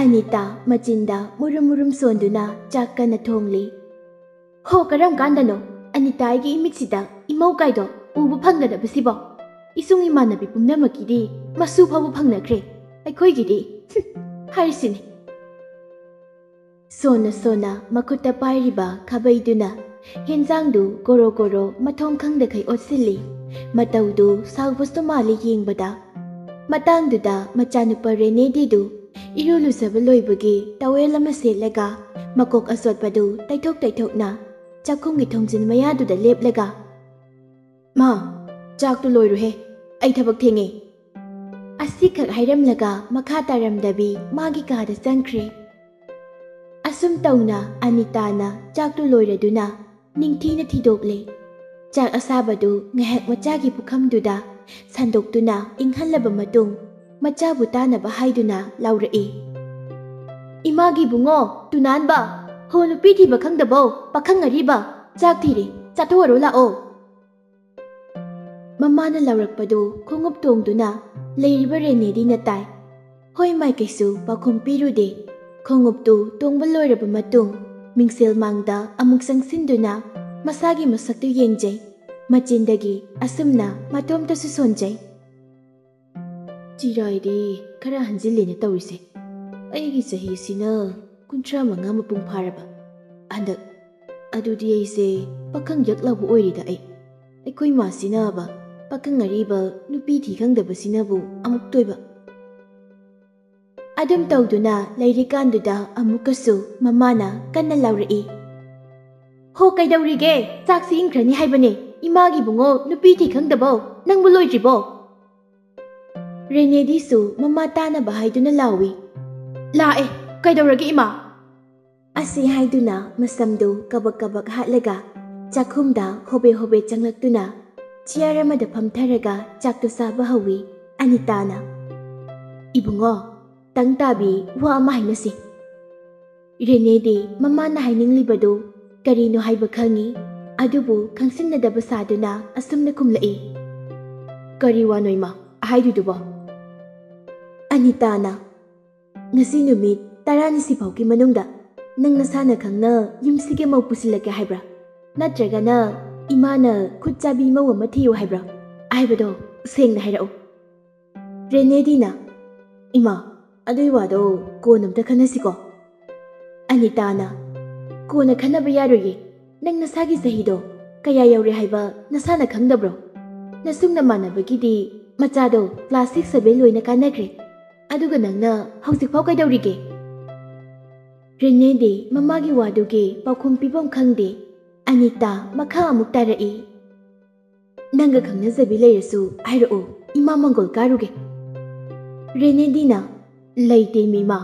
ꯑꯅꯤꯇꯥ ꯃꯆꯤꯟꯗ ꯃꯨꯔꯨꯝ ꯃꯨꯔꯨꯝ ꯁꯣꯟꯗꯨꯅ ꯆꯥꯛ ꯀꯟꯅ ꯊꯣꯡꯂꯤ꯫ ꯍꯣ ꯀꯔꯝ ꯀꯥꯟꯗꯅꯣ ꯑꯅꯤꯇꯥꯒꯤ ꯏꯃꯤꯠꯁꯤꯗ ꯏꯃꯧ ꯀꯥꯏꯗꯣ ꯎꯕ ꯐꯪꯒꯗꯕꯁꯤꯕꯣ? ꯏꯁꯨꯡ ꯏꯃꯥꯟꯅꯕꯤ ꯄꯨꯝꯅꯃꯛꯀꯤꯗꯤ ꯃꯁꯨ ꯐꯥꯎꯕ ꯐꯪꯅꯈ꯭ꯔꯦ, ꯑꯩꯈꯣꯏꯒꯤꯗꯤ ꯍꯥꯏꯔꯤꯁꯤꯅꯤ꯫ ꯁꯣꯟꯅ ꯁꯣꯟꯅ ꯃꯈꯨꯠꯇ ꯄꯥꯏꯔꯤꯕ ꯈꯥꯕꯩꯗꯨꯅ ꯍꯦꯟꯖꯥꯡꯗꯨ ꯒꯣꯔꯣ ꯒꯣꯔꯣ ꯃꯊꯣꯡ ꯈꯪꯗꯈꯩ ꯑꯣꯠꯁꯤꯜꯂꯤ꯫ ꯃꯇꯧꯗꯨ ꯁꯥꯎꯕꯁꯨ ꯃꯥꯜꯂꯤ ꯌꯦꯡꯕꯗ꯫ ꯃꯇꯥꯡꯗꯨꯗ ꯃꯆꯥꯅꯨꯄꯥ ꯔꯦꯅꯦꯗꯤꯗꯨ ꯏꯔꯨ ꯂꯨꯖꯕ ꯂꯣꯏꯕꯒꯤ ꯇꯋꯦꯜ ꯑꯃ ꯁꯦꯠꯂꯒ ꯃꯀꯣꯛ ꯑꯆꯣꯠꯄꯗꯨ ꯇꯩꯊꯣꯛ ꯇꯩꯊꯣꯛꯅ ꯆꯥꯛꯈꯨꯝꯒꯤ ꯊꯣꯡꯖꯤꯟ ꯃꯌꯥꯗꯨꯗ ꯂꯦꯞꯂꯒ, ꯃꯥ ꯆꯥꯛꯇꯨ ꯂꯣꯏꯔꯨꯍꯦ, ꯑꯩ ꯊꯕꯛ ꯊꯦꯡꯉꯦ ꯑꯁꯤꯈꯛ ꯍꯥꯏꯔꯝꯂꯒ ꯃꯈꯥ ꯇꯥꯔꯝꯗꯕꯤ ꯃꯥꯒꯤ ꯀꯥꯗ ꯆꯪꯈ꯭ꯔꯦ꯫ ꯑꯁꯨꯝ ꯇꯧꯅ ꯑꯅꯤꯇꯥꯅ ꯆꯥꯛꯇꯨ ꯂꯣꯏꯔꯗꯨꯅ ꯅꯤꯡꯊꯤꯅ ꯊꯤꯗꯣꯛꯂꯦ꯫ ꯆꯥꯛ ꯑꯁꯥꯕꯗꯨ ꯉꯥꯏꯍꯥꯛ ꯃꯆꯥꯒꯤ ꯄꯨꯈꯝꯗꯨꯗ ꯁꯟꯗꯣꯛꯇꯨꯅ ꯏꯪꯍꯜꯂꯕ ꯃꯇꯨꯡ ꯃꯆꯥꯕꯨ ꯇꯥꯅꯕ ꯍꯥꯏꯗꯨꯅ ꯂꯥꯎꯔꯛꯏ꯫ ꯏꯃꯥꯒꯤ ꯕꯨꯡꯉꯣ ꯇꯨꯅꯥꯟꯕ, ꯍꯣ ꯅꯨꯄꯤ ꯊꯤꯕ ꯈꯪꯗꯕꯣ ꯄꯥꯈꯪ ꯑꯔꯤꯕ, ꯆꯥꯛ ꯊꯤꯔꯦ ꯆꯥꯊꯣꯛꯑꯔꯣ ꯂꯥꯛꯑꯣ꯫ ꯃꯃꯥꯅ ꯂꯥꯎꯔꯛꯄꯗꯨ ꯈꯣꯡꯎꯞ ꯇꯣꯡꯗꯨꯅ ꯂꯩꯔꯤꯕ ꯔꯦꯅꯦꯗꯤꯅ ꯇꯥꯏ꯫ ꯍꯣꯏ ꯃꯥꯏꯀꯩꯁꯨ ꯄꯥꯎꯈꯨꯝ ꯄꯤꯔꯨꯗꯦ꯫ ꯈꯣꯡꯎꯞꯇꯨ ꯇꯣꯡꯕ ꯂꯣꯏꯔꯕ ꯃꯇꯨꯡ ꯃꯤꯡꯁꯦꯜ ꯃꯥꯡꯗ ꯑꯃꯨꯛ ꯆꯪꯁꯤꯟꯗꯨꯅ ꯃꯁꯥꯒꯤ ꯃꯁꯛꯇꯨ ꯌꯦꯡꯖꯩ꯫ ꯃꯆꯤꯟꯗꯒꯤ ꯑꯁꯨꯝꯅ ꯃꯇꯣꯝꯇꯁꯨ ꯁꯣꯟꯖꯩ꯫ ꯆꯤꯔꯥꯏꯗꯤ ꯈꯔ ꯍꯟꯖꯤꯜꯂꯦꯅ ꯇꯧꯔꯤꯁꯦ꯫ ꯑꯩꯒꯤ ꯆꯍꯤꯁꯤꯅ 35 ꯃꯄꯨꯡ ꯐꯥꯔꯕ ꯍꯟꯗꯛ, ꯑꯗꯨꯗꯤ ꯑꯩꯁꯦ ꯄꯥꯈꯪ ꯌꯛꯂꯥꯎꯕ ꯑꯣꯏꯔꯤꯗ ꯑꯩꯈꯣꯏ ꯃꯥꯁꯤꯅꯕ ꯄꯥꯈꯪ ꯑꯔꯤꯕ ꯅꯨꯄꯤ ꯊꯤ ꯈꯪꯗꯕꯁꯤꯅꯕꯨ ꯑꯃꯨꯛ ꯇꯣꯏꯕ꯫ ꯑꯗꯨꯝ ꯇꯧꯗꯨꯅ ꯂꯩꯔꯤꯀꯥꯟꯗꯨꯗ ꯑꯃꯨꯛꯀꯁꯨ ꯃꯃꯥꯅ ꯀꯟꯅ ꯂꯥꯎꯔꯛꯏ꯫ ꯍꯣ ꯀꯩꯗꯧꯔꯤꯒꯦ? ꯆꯥꯛꯁꯤ ꯏꯪꯈ꯭ꯔꯅꯤ ꯍꯥꯏꯕꯅꯦ, ꯏꯃꯥꯒꯤ ꯕꯨꯡꯉꯣ ꯅꯨꯄꯤ ꯊꯤ ꯈꯪꯗꯕꯣ, ꯅꯪꯕꯨ ꯂꯣꯏꯗ꯭ꯔꯤꯕꯣ? ꯔꯦꯅꯦꯗꯤꯁꯨ ꯃꯃꯥ ꯇꯥꯅꯕ ꯍꯥꯏꯗꯨꯅ ꯂꯥꯎꯏ꯫ ꯂꯥꯛꯑꯦ, ꯀꯩꯗꯧꯔꯒꯦ ꯏꯃꯥ? ꯑꯁꯤ ꯍꯥꯏꯗꯨꯅ ꯃꯁꯝꯗꯨ ꯀꯕꯛ ꯀꯕꯛ ꯍꯥꯠꯂꯒ ꯆꯥꯛꯈꯨꯝꯗ ꯍꯣꯕꯦ ꯍꯣꯕꯦ ꯆꯪꯂꯛꯇꯨꯅ ꯆꯤꯌꯔ ꯑꯃꯗ ꯐꯝꯊꯔꯒ ꯆꯥꯛꯇꯨ ꯆꯥꯕ ꯍꯧꯏ꯫ ꯑꯅꯤꯇꯥꯅ, ꯏꯕꯨꯡꯉꯣ ꯇꯪ ꯇꯥꯕꯤ ꯋꯥ ꯑꯃ ꯍꯥꯏꯅꯁꯤ꯫ ꯔꯦꯅꯦꯗꯤ ꯃꯃꯥꯅ ꯍꯥꯏꯅꯤꯡꯂꯤꯕꯗꯨ ꯀꯔꯤꯅꯣ ꯍꯥꯏꯕ ꯈꯪꯏ, ꯑꯗꯨꯕꯨ ꯈꯪꯁꯤꯟꯅꯗꯕ ꯁꯥꯗꯨꯅ ꯑꯁꯨꯝꯅ ꯈꯨꯝꯂꯛꯏ꯫ ꯀꯔꯤ ꯋꯥꯅꯣ ꯏꯃꯥ ꯍꯥꯏꯗꯨꯗꯨꯕꯣ? ꯑꯅꯤꯇꯥꯅ, ꯉꯁꯤ ꯅꯨꯃꯤꯠ 10 ꯐꯥꯎꯒꯤ ꯃꯅꯨꯡꯗ ꯅꯪ ꯅꯁꯥꯅ ꯈꯪꯅ ꯌꯨꯝꯁꯤꯒꯤ ꯃꯧ ꯄꯨꯁꯤꯜꯂꯛꯀꯦ ꯍꯥꯏꯕ꯭ꯔꯥ? ꯅꯠꯇ꯭ꯔꯒꯅ ꯏꯃꯥꯅ ꯈꯨꯠ ꯆꯥꯕꯤ ꯃꯧ ꯑꯃ ꯊꯤꯌꯨ ꯍꯥꯏꯕ꯭ꯔꯥ? ꯍꯥꯏꯕꯗꯣ ꯁꯦꯡꯅ ꯍꯥꯏꯔꯛꯎ꯫ ꯔꯦꯅꯦꯗꯤꯅ, ꯏꯃꯥ ꯑꯗꯨꯏ ꯋꯥꯗꯣ ꯀꯣꯟꯅ ꯑꯝꯇ ꯈꯟꯅꯁꯤꯀꯣ꯫ ꯑꯅꯤꯇꯥꯅ, ꯀꯣꯟꯅ ꯈꯟꯅꯕ ꯌꯥꯔꯣꯏꯌꯦ, ꯅꯪ ꯅꯁꯥꯒꯤ ꯆꯍꯤꯗꯣ ꯀꯌꯥ ꯌꯧꯔꯦ ꯍꯥꯏꯕ ꯅꯁꯥꯅ ꯈꯪꯗꯕ꯭ꯔꯣ? ꯅꯁꯨꯡ ꯅꯃꯥꯟꯅꯕꯒꯤꯗꯤ ꯃꯆꯥꯗꯣ ꯀ꯭ꯂꯥꯁ 6, 7 ꯂꯣꯏꯅ ꯀꯥꯟꯅꯈ꯭ꯔꯦ, ꯑꯗꯨꯒ ꯅꯪꯅ ꯍꯧꯖꯤꯛꯐꯥꯎ ꯀꯩꯗꯧꯔꯤꯒꯦ? ꯔꯦꯅꯦꯗꯤ ꯃꯃꯥꯒꯤ ꯋꯥꯗꯨꯒꯤ ꯄꯥꯎꯈꯨꯝ ꯄꯤꯐꯝ ꯈꯪꯗꯦ꯫ ꯑꯅꯤꯇꯥ ꯃꯈꯥ ꯑꯃꯨꯛ ꯇꯥꯔꯛꯏ꯫ ꯅꯪꯒ ꯈꯪꯅꯖꯕꯤ ꯂꯩꯔꯁꯨ ꯍꯥꯏꯔꯛꯑꯣ, ꯏꯃꯥ ꯃꯪꯒꯣꯜ ꯀꯥꯔꯨꯒꯦ꯫ ꯔꯦꯅꯦꯗꯤꯅ, ꯂꯩꯇꯦ ꯃꯤꯃꯥ꯫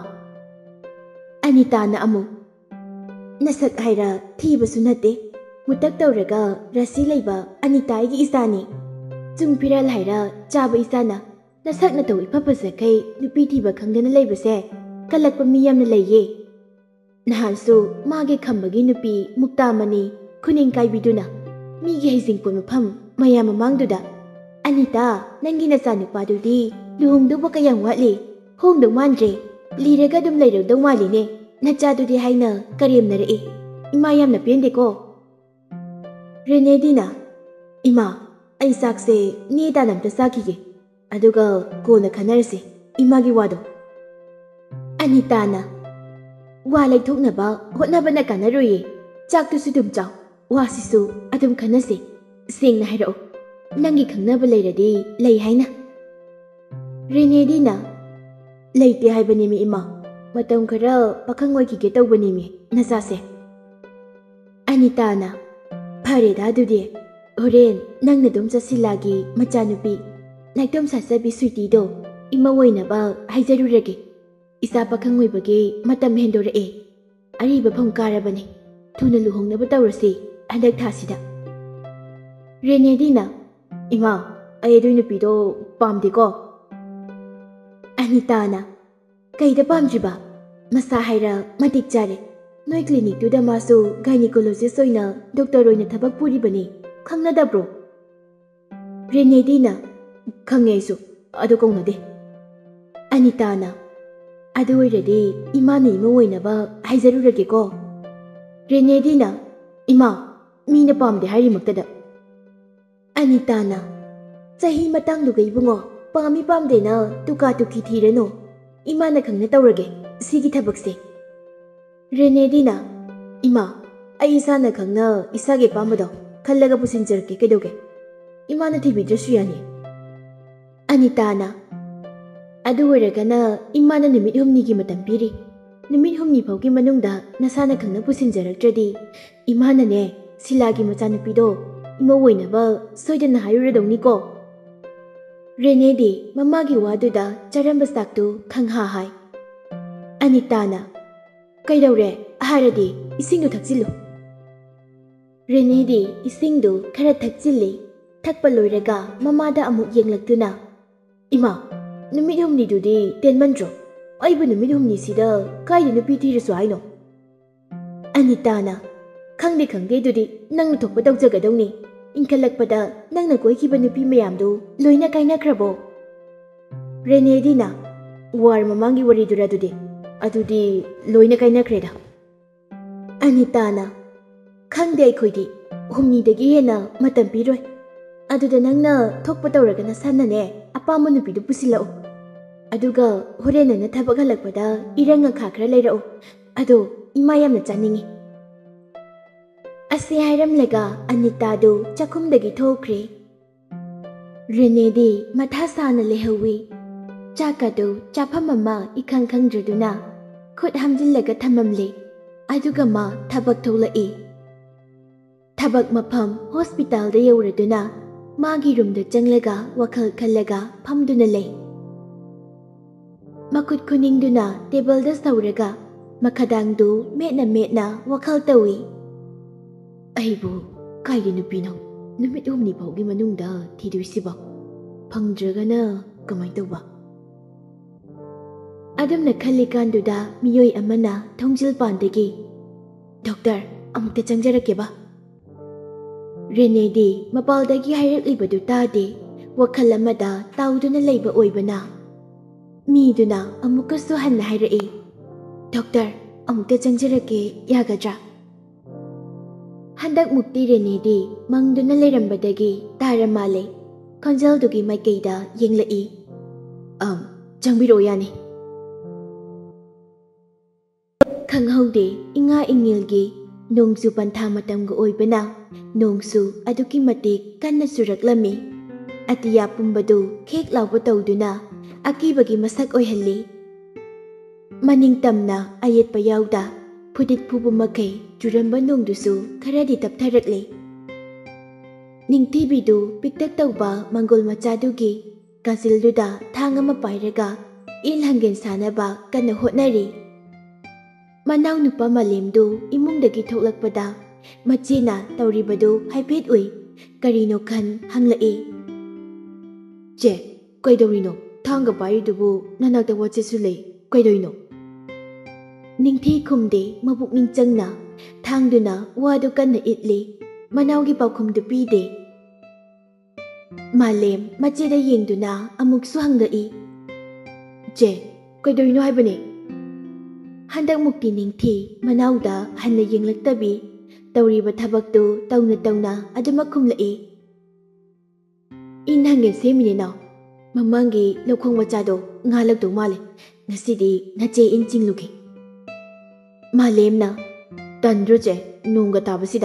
ꯑꯅꯤꯇꯥꯅ ꯑꯃꯨꯛ, ꯅꯁꯛ ꯍꯥꯏꯔ ꯊꯤꯕꯁꯨ ꯅꯠꯇꯦ, ꯃꯨꯇꯛ ꯇꯧꯔꯒ ꯔꯥꯁꯤ ꯂꯩꯕ ꯑꯅꯤꯇꯥꯒꯤ ꯏꯆꯥꯅꯤ꯫ ꯆꯨꯡ ꯐꯤꯔꯥꯜ ꯍꯥꯏꯔ ꯆꯥꯕ ꯏꯆꯥꯅ ꯅꯁꯛ ꯅꯇꯧ ꯏꯐ ꯐꯖꯈꯩ ꯅꯨꯄꯤ ꯊꯤꯕ ꯈꯪꯗꯅ ꯂꯩꯕꯁꯦ ꯀꯜꯂꯛꯄ ꯃꯤ ꯌꯥꯝꯅ ꯂꯩꯌꯦ꯫ ꯅꯍꯥꯟꯁꯨ ꯃꯥꯒꯤ ꯈꯝꯕꯒꯤ ꯅꯨꯄꯤ ꯃꯨꯛꯇꯥꯃꯅꯤ ꯈꯨꯅꯤꯡ ꯀꯥꯏꯕꯤꯗꯨꯅ ꯃꯤꯒꯤ ꯍꯩꯖꯤꯡꯄꯣꯠ ꯃꯐꯝ ꯃꯌꯥꯝ ꯃꯃꯥꯡꯗꯨꯗ, ꯑꯅꯤꯇꯥ ꯅꯪꯒꯤ ꯅꯆꯥꯅꯨꯄꯥꯗꯨꯗꯤ ꯂꯨꯍꯣꯡꯗꯧꯕ ꯀꯌꯥꯝ ꯋꯥꯠꯂꯤ, ꯍꯣꯡꯗꯧ ꯃꯥꯟꯗ꯭ꯔꯦ, ꯂꯤꯔꯒ ꯑꯗꯨꯝ ꯂꯩꯔꯗꯧ ꯃꯥꯜꯂꯤꯅꯦ ꯅꯆꯥꯗꯨꯗꯤ ꯍꯥꯏꯅ ꯀꯔꯦꯝꯅꯔꯛꯏ꯫ ꯏꯃꯥ ꯌꯥꯝꯅ ꯄꯦꯟꯗꯦꯀꯣ꯫ ꯔꯦꯅꯦꯗꯤꯅ, ꯏꯃꯥ ꯑꯩ ꯆꯥꯛꯁꯦ ꯅꯦ ꯇꯥꯅ ꯑꯝꯇ ꯆꯥꯈꯤꯒꯦ, ꯑꯗꯨꯒ ꯀꯣꯟꯅ ꯈꯟꯅꯔꯁꯤ ꯏꯃꯥꯒꯤ ꯋꯥꯗꯣ꯫ ꯑꯅꯤꯇꯥꯅ, ꯋꯥ ꯂꯩꯊꯣꯛꯅꯕ ꯍꯣꯠꯅꯕꯅ ꯀꯥꯟꯅꯔꯣꯏꯌꯦ, ꯆꯥꯛꯇꯨꯁꯨ ꯑꯗꯨꯝ ꯆꯥꯎ, ꯋꯥꯁꯤꯁꯨ ꯑꯗꯨꯝ ꯈꯟꯅꯁꯤ, ꯁꯦꯡꯅ ꯍꯥꯏꯔꯛꯑꯣ, ꯅꯪꯒꯤ ꯈꯪꯅꯕ ꯂꯩꯔꯗꯤ ꯂꯩ ꯍꯥꯏꯅ꯫ ꯔꯦꯅꯦꯗꯤꯅ, ꯂꯩꯇꯦ ꯍꯥꯏꯕꯅꯦꯃꯤ ꯏꯃꯥ, ꯃꯇꯝ ꯈꯔ ꯄꯥꯈꯪ ꯑꯣꯏꯈꯤꯒꯦ ꯇꯧꯕꯅꯦꯃꯤ ꯅꯆꯥꯁꯦ꯫ ꯑꯅꯤꯇꯥꯅ, ꯐꯔꯦꯗ ꯑꯗꯨꯗꯤ, ꯍꯣꯔꯦꯟ ꯅꯪꯅ ꯑꯗꯨꯝ ꯆꯠꯁꯤꯜꯂꯥꯒꯤ ꯃꯆꯥꯅꯨꯄꯤ ꯅꯥꯏꯇꯣꯝ ꯁꯥꯠꯆꯕꯤ ꯁ꯭ꯋꯤꯇꯤꯗꯣ ꯏꯃꯧ ꯑꯣꯏꯅꯕ ꯍꯥꯏꯖꯔꯨꯔꯒꯦ꯫ ꯏꯆꯥ ꯄꯥꯈꯪ ꯑꯣꯏꯕꯒꯤ ꯃꯇꯝ ꯍꯦꯟꯗꯣꯔꯛꯑꯦ, ꯑꯔꯤꯕ ꯐꯝ ꯀꯥꯔꯕꯅꯤ, ꯊꯨꯅ ꯂꯨꯍꯣꯡꯅꯕ ꯇꯧꯔꯁꯤ ꯍꯟꯗꯛ ꯊꯥꯁꯤꯗ꯫ ꯔꯦꯅꯦꯗꯤꯅ, ꯏꯃꯥ ꯑꯩ ꯑꯗꯨꯏ ꯅꯨꯄꯤꯗꯣ ꯄꯥꯝꯗꯦꯀꯣ꯫ ꯑꯅꯤꯇꯥꯅ, ꯀꯩꯗ ꯄꯥꯝꯗ꯭ꯔꯤꯕ? ꯃꯁꯥ ꯍꯥꯏꯔ ꯃꯇꯤꯛ ꯆꯥꯔꯦ, ꯅꯣꯏ ꯀ꯭ꯂꯤꯅꯤꯛꯇꯨꯗ ꯃꯥꯁꯨ ꯒꯥꯏꯅꯤꯀꯣꯂꯣꯖꯤꯁ ꯑꯣꯏꯅ ꯗꯣꯛꯇꯔ ꯑꯣꯏꯅ ꯊꯕꯛ ꯄꯨꯔꯤꯕꯅꯤ, ꯈꯪꯅꯗꯕ꯭ꯔꯣ? ꯔꯦꯅꯦꯗꯤꯅ, ꯈꯪꯉꯦ ꯑꯩꯁꯨ, ꯑꯗꯨ ꯀꯧꯅꯗꯦ꯫ ꯑꯅꯤꯇꯥꯅ, ꯑꯗꯨ ꯑꯣꯏꯔꯗꯤ ꯏꯃꯥꯅ ꯏꯃꯥ ꯑꯣꯏꯅꯕ ꯍꯥꯏꯖꯔꯨꯔꯒꯦꯀꯣ꯫ ꯔꯦꯅꯦꯗꯤꯅ ꯏꯃꯥ ꯃꯤꯅ ꯄꯥꯝꯗꯦ ꯍꯥꯏꯔꯤꯃꯛꯇꯗ꯫ ꯑꯅꯤꯇꯥꯅ ꯆꯍꯤ ꯃꯇꯥꯡꯗꯨꯒ ꯏꯕꯨꯡꯉꯣ ꯄꯥꯝꯃꯤ ꯄꯥꯝꯗꯦꯅ ꯇꯨꯀꯥ ꯇꯨꯀꯤ ꯊꯤꯔꯅꯨ ꯏꯃꯥꯅ ꯈꯪꯅ ꯇꯧꯔꯒꯦ ꯁꯤꯒꯤ ꯊꯕꯛꯁꯦ꯫ ꯔꯦꯅꯦꯗꯤꯅ ꯏꯃꯥ ꯑꯩ ꯏꯁꯥꯅ ꯈꯪꯅ ꯏꯁꯥꯒꯤ ꯑꯄꯥꯝꯕꯗꯣ ꯈꯜꯂꯒ ꯄꯨꯁꯤꯟꯖꯔꯛꯀꯦ ꯀꯩꯗꯧꯒꯦ ꯏꯃꯥꯅ ꯊꯤꯕꯤꯗ꯭ꯔꯁꯨ ꯌꯥꯅꯤ꯫ ꯑꯅꯤꯇꯥꯅ ꯑꯗꯨ ꯑꯣꯏꯔꯒꯅ ꯏꯃꯥꯅ ꯅꯨꯃꯤꯠ ꯍꯨꯝꯅꯤꯒꯤ ꯃꯇꯝ ꯄꯤꯔꯤ ꯅꯨꯃꯤꯠ ꯍꯨꯝꯅꯤ ꯐꯥꯎꯒꯤ ꯃꯅꯨꯡꯗ ꯅꯁꯥꯅ ꯈꯪꯅ ꯄꯨꯁꯤꯟꯖꯔꯛꯇ꯭ꯔꯗꯤ ꯏꯃꯥꯅꯅꯦ ꯁꯤꯂꯥꯒꯤ ꯃꯆꯥꯅꯨꯄꯤꯗꯣ ꯏꯃꯧ ꯑꯣꯏꯅꯕ ꯁꯣꯏꯗꯅ ꯍꯥꯏꯔꯨꯔꯗꯧꯅꯤꯀꯣ꯫ ꯔꯦꯅꯦꯗꯤ ꯃꯃꯥꯒꯤ ꯋꯥꯗꯨꯗ ꯆꯔꯝꯕ ꯆꯥꯛꯇꯨ ꯈꯪꯍꯥ ꯍꯥꯏ꯫ ꯑꯅꯤꯇꯥꯅ ꯀꯩꯗꯧꯔꯦ ꯍꯥꯏꯔꯗꯤ ꯏꯁꯤꯡꯗꯨ ꯊꯛꯆꯤꯜꯂꯨ꯫ ꯔꯦꯅꯦꯗꯤ ꯏꯁꯤꯡꯗꯨ ꯈꯔ ꯊꯛꯆꯤꯜꯂꯤ꯫ ꯊꯛꯄ ꯂꯣꯏꯔꯒ ꯃꯃꯥꯗ ꯑꯃꯨꯛ ꯌꯦꯡꯂꯛꯇꯨꯅ ꯏꯃꯥ ꯅꯨꯃꯤꯠ ꯍꯨꯝꯅꯤꯗꯨꯗꯤ ꯇꯦꯟꯃꯟꯗ꯭ꯔꯣ ꯑꯩꯕꯨ ꯅꯨꯃꯤꯠ ꯍꯨꯝꯅꯤꯁꯤꯗ ꯀꯥꯏꯗ ꯅꯨꯄꯤ ꯊꯤꯔꯁꯨ ꯍꯥꯏꯅꯣ꯫ ꯑꯅꯤꯇꯥꯅ ꯈꯪꯗꯦ ꯈꯪꯗꯦ ꯑꯗꯨꯗꯤ ꯅꯪꯅ ꯊꯣꯛꯄ ꯇꯧꯖꯒꯗꯧꯅꯤ ꯏꯟꯈꯠꯂꯛꯄꯗ ꯅꯪꯅ ꯀꯣꯏꯈꯤꯕ ꯅꯨꯄꯤ ꯃꯌꯥꯝꯗꯨ ꯂꯣꯏꯅ ꯀꯥꯏꯅꯈ꯭ꯔꯕꯣ꯫ ꯔꯦꯅꯦꯗꯤꯅ ꯋꯥꯔ ꯃꯃꯥꯡꯒꯤ ꯋꯥꯔꯤꯗꯨꯔ ꯑꯗꯨꯗꯤ ꯂꯣꯏꯅ ꯀꯥꯏꯅꯈ꯭ꯔꯦꯗ꯫ ꯑꯅꯤꯇꯥꯅ ꯈꯪꯗꯦ ꯑꯩꯈꯣꯏꯗꯤ ꯍꯨꯝꯅꯤꯗꯒꯤ ꯍꯦꯟꯅ ꯃꯇꯝ ꯄꯤꯔꯣꯏ ꯑꯗꯨꯗ ꯅꯪꯅ ꯊꯣꯛꯄ ꯇꯧꯔꯒ ꯅꯁꯥꯅꯅꯦ ꯑꯄꯥꯝꯕ ꯅꯨꯄꯤꯗꯨ ꯄꯨꯁꯤꯜꯂꯛꯎ ꯑꯗꯨꯒ ꯍꯣꯔꯦꯟ ꯅꯪꯅ ꯊꯕꯛ ꯍꯜꯂꯛꯄꯗ ꯏꯔꯪ ꯉꯈꯥ ꯈꯔ ꯂꯩꯔꯛꯎ ꯑꯗꯣ ꯏꯃꯥ ꯌꯥꯝꯅ ꯆꯥꯅꯤꯡꯉꯤ꯫ ꯑꯁꯤ ꯍꯥꯏꯔꯝꯂꯒ ꯑꯅꯤꯇꯥꯗꯨ ꯆꯥꯛꯈꯨꯝꯗꯒꯤ ꯊꯣꯛꯈ꯭ꯔꯦ꯫ ꯔꯦꯅꯦꯗꯤ ꯃꯊꯥ ꯁꯥꯅ ꯂꯩꯍꯧꯏ꯫ ꯆꯥꯛꯀꯗꯨ ꯆꯥꯐꯝ ꯑꯃ ꯏꯈꯪ ꯈꯪꯗ꯭ꯔꯗꯨꯅ ꯈꯨꯠ ꯍꯥꯝꯖꯤꯜꯂꯒ ꯊꯝꯃꯝꯂꯦ ꯑꯗꯨꯒ ꯃꯥ ꯊꯕꯛ ꯊꯣꯛꯂꯛꯏ꯫ ꯊꯕꯛ ꯃꯐꯝ ꯍꯣꯁꯄꯤꯇꯥꯜꯗ ꯌꯧꯔꯗꯨꯅ ꯃꯥꯒꯤ ꯔꯨꯝꯗ ꯆꯪꯂꯒ ꯋꯥꯈꯜ ꯈꯜꯂꯒ ꯐꯝꯗꯨꯅ ꯂꯩ꯫ ꯃꯈꯨꯠ ꯈꯨꯅꯤꯡꯗꯨꯅ ꯇꯦꯕꯜꯗ ꯁꯧꯔꯒ ꯃꯈꯥꯗꯥꯡꯗꯨ ꯃꯦꯠꯅ ꯃꯦꯠꯅ ꯋꯥꯈꯜ ꯇꯧꯏ꯫ ꯑꯩꯕꯨ ꯀꯥꯏꯒꯤ ꯅꯨꯄꯤꯅꯣ ꯅꯨꯃꯤꯠ ꯍꯨꯝꯅꯤ ꯐꯥꯎꯒꯤ ꯃꯅꯨꯡꯗ ꯊꯤꯗꯣꯏꯁꯤꯕꯣ ꯐꯪꯗ꯭ꯔꯒꯅ ꯀꯃꯥꯏ ꯇꯧꯕ꯫ ꯑꯗꯨꯝꯅ ꯈꯜꯂꯤꯀꯥꯟꯗꯨꯗ ꯃꯤꯑꯣꯏ ꯑꯃꯅ ꯊꯣꯡꯖꯤꯜꯄꯥꯟꯗꯒꯤ ꯗꯣꯛꯇꯔ ꯑꯃꯨꯛꯇ ꯆꯪꯖꯔꯛꯀꯦꯕ꯫ ꯔꯦꯅꯦꯗꯤ ꯃꯄꯥꯜꯗꯒꯤ ꯍꯥꯏꯔꯛꯂꯤꯕꯗꯨ ꯇꯥꯗꯦ ꯋꯥꯈꯜ ꯑꯃꯗ ꯇꯥꯎꯗꯨꯅ ꯂꯩꯕ ꯑꯣꯏꯕꯅ ꯃꯤꯗꯨꯅ ꯑꯃꯨꯛꯀꯁꯨ ꯍꯟꯅ ꯍꯥꯏꯔꯛꯏ ꯗꯣꯛꯇꯔ ꯑꯃꯨꯛꯇ ꯆꯪꯖꯔꯛꯀꯦ ꯌꯥꯒꯗ꯭ꯔꯥ꯫ ꯍꯟꯗꯛꯃꯨꯛꯇꯤ ꯔꯦꯅꯦꯗꯤ ꯃꯪꯗꯨꯅ ꯂꯩꯔꯝꯕꯗꯒꯤ ꯇꯥꯔ ꯃꯥꯜꯂꯦ ꯈꯣꯟꯖꯦꯜꯗꯨꯒꯤ ꯃꯥꯏꯀꯩꯗ ꯌꯦꯡꯂꯛꯏ꯫ ꯆꯪꯕꯤꯔꯛꯑꯣ ꯌꯥꯅꯤ꯫ ꯈꯪꯍꯧꯗꯦ ꯏꯉꯥ ꯏꯉꯦꯜꯒꯤ ꯅꯣꯡꯖꯨ ꯄꯟꯊꯥ ꯃꯇꯝꯒ ꯑꯣꯏꯕꯅ ꯅꯣꯡꯁꯨ ꯑꯗꯨꯛꯀꯤ ꯃꯇꯤꯛ ꯀꯟꯅ ꯆꯨꯔꯛꯂꯝꯃꯤ꯫ ꯑꯇꯤꯌꯥ ꯄꯨꯝꯕꯗꯨ ꯈꯦꯛ ꯂꯥꯎꯕ ꯇꯧꯗꯨꯅ ꯑꯀꯤꯕꯒꯤ ꯃꯁꯛ ꯑꯣꯏꯍꯜꯂꯤ꯫ ꯃꯅꯤꯡꯇꯝꯅ ꯑꯌꯦꯠꯄ ꯌꯥꯎꯗ ꯐꯨꯗꯤꯠ ꯐꯨꯕ ꯃꯈꯩ ꯆꯨꯔꯝꯕ ꯅꯣꯡꯗꯨꯁꯨ ꯈꯔꯗꯤ ꯇꯞꯊꯔꯛꯂꯤ꯫ ꯅꯤꯡꯊꯤꯕꯤꯗꯨ ꯄꯤꯛꯇꯛ ꯇꯧꯕ ꯃꯪꯒꯣꯜ ꯃꯆꯥꯗꯨꯒꯤ ꯀꯥꯖꯤꯜꯗꯨꯗ ꯊꯥꯡ ꯑꯃ ꯄꯥꯏꯔꯒ ꯏꯜ ꯍꯪꯒꯦꯟ ꯁꯥꯅꯕ ꯀꯟꯅ ꯍꯣꯠꯅꯔꯤ꯫ ꯃꯅꯥꯎ ꯅꯨꯄꯥ ꯃꯥꯂꯦꯝꯗꯨ ꯏꯃꯨꯡꯗꯒꯤ ꯊꯣꯛꯂꯛꯄꯗ ꯃꯆꯦꯅ ꯇꯧꯔꯤꯕꯗꯨ ꯍꯥꯏꯐꯦꯠ ꯎꯏ ꯀꯔꯤꯅꯣ ꯈꯟ ꯍꯪꯂꯛꯏ꯫ ꯆꯦ ꯀꯩꯗꯧꯔꯤꯅꯣ ꯊꯥꯡꯒ ꯄꯥꯏꯔꯤꯗꯨꯕꯨ ꯅꯅꯥꯛꯇ ꯋꯥꯆꯦꯠꯁꯨ ꯂꯩ ꯀꯩꯗꯧꯔꯤꯅꯣ꯫ ꯅꯤꯡꯊꯤ ꯈꯨꯝꯗꯦ ꯃꯕꯨꯛꯅꯤꯡ ꯆꯪꯅ ꯊꯥꯡꯗꯨꯅ ꯋꯥꯗꯨ ꯀꯟꯅ ꯏꯠꯂꯤ ꯃꯅꯥꯎꯒꯤ ꯄꯥꯎꯈꯨꯝꯗꯨ ꯄꯤꯗꯦ꯫ ꯃꯥꯂꯦꯝ ꯃꯆꯦꯗ ꯌꯦꯡꯗꯨꯅ ꯑꯃꯨꯛꯁꯨ ꯍꯪꯂꯛꯏ ꯆꯦ ꯀꯩꯗꯧꯔꯤꯅꯣ ꯍꯥꯏꯕꯅꯦ꯫ ꯍꯟꯗꯛꯃꯨꯛꯇꯤ ꯅꯤꯡꯊꯤ ꯃꯅꯥꯎꯗ ꯍꯟꯅ ꯌꯦꯡꯂꯛꯇꯕꯤ ꯇꯧꯔꯤꯕ ꯊꯕꯛꯇꯨ ꯇꯧꯅ ꯇꯧꯅ ꯑꯗꯨꯃꯛ ꯈꯨꯝꯂꯛꯏ꯫ ꯏꯟ ꯍꯪꯒꯦꯟ ꯁꯦꯝꯃꯤꯅꯦ ꯅꯥꯎ ꯃꯃꯥꯡꯒꯤ ꯂꯧꯈꯣꯡ ꯃꯆꯥꯗꯣ ꯉꯥꯜꯂꯛꯇꯧ ꯃꯥꯜꯂꯦ ꯉꯁꯤꯗꯤ ꯅꯆꯦ ꯏꯟ ꯆꯤꯡꯂꯨꯒꯦ꯫ ꯃꯥꯂꯦꯝꯅ ꯇꯟꯗ꯭ꯔꯣ ꯆꯦ ꯅꯣꯡꯒ ꯇꯥꯕꯁꯤꯗ꯫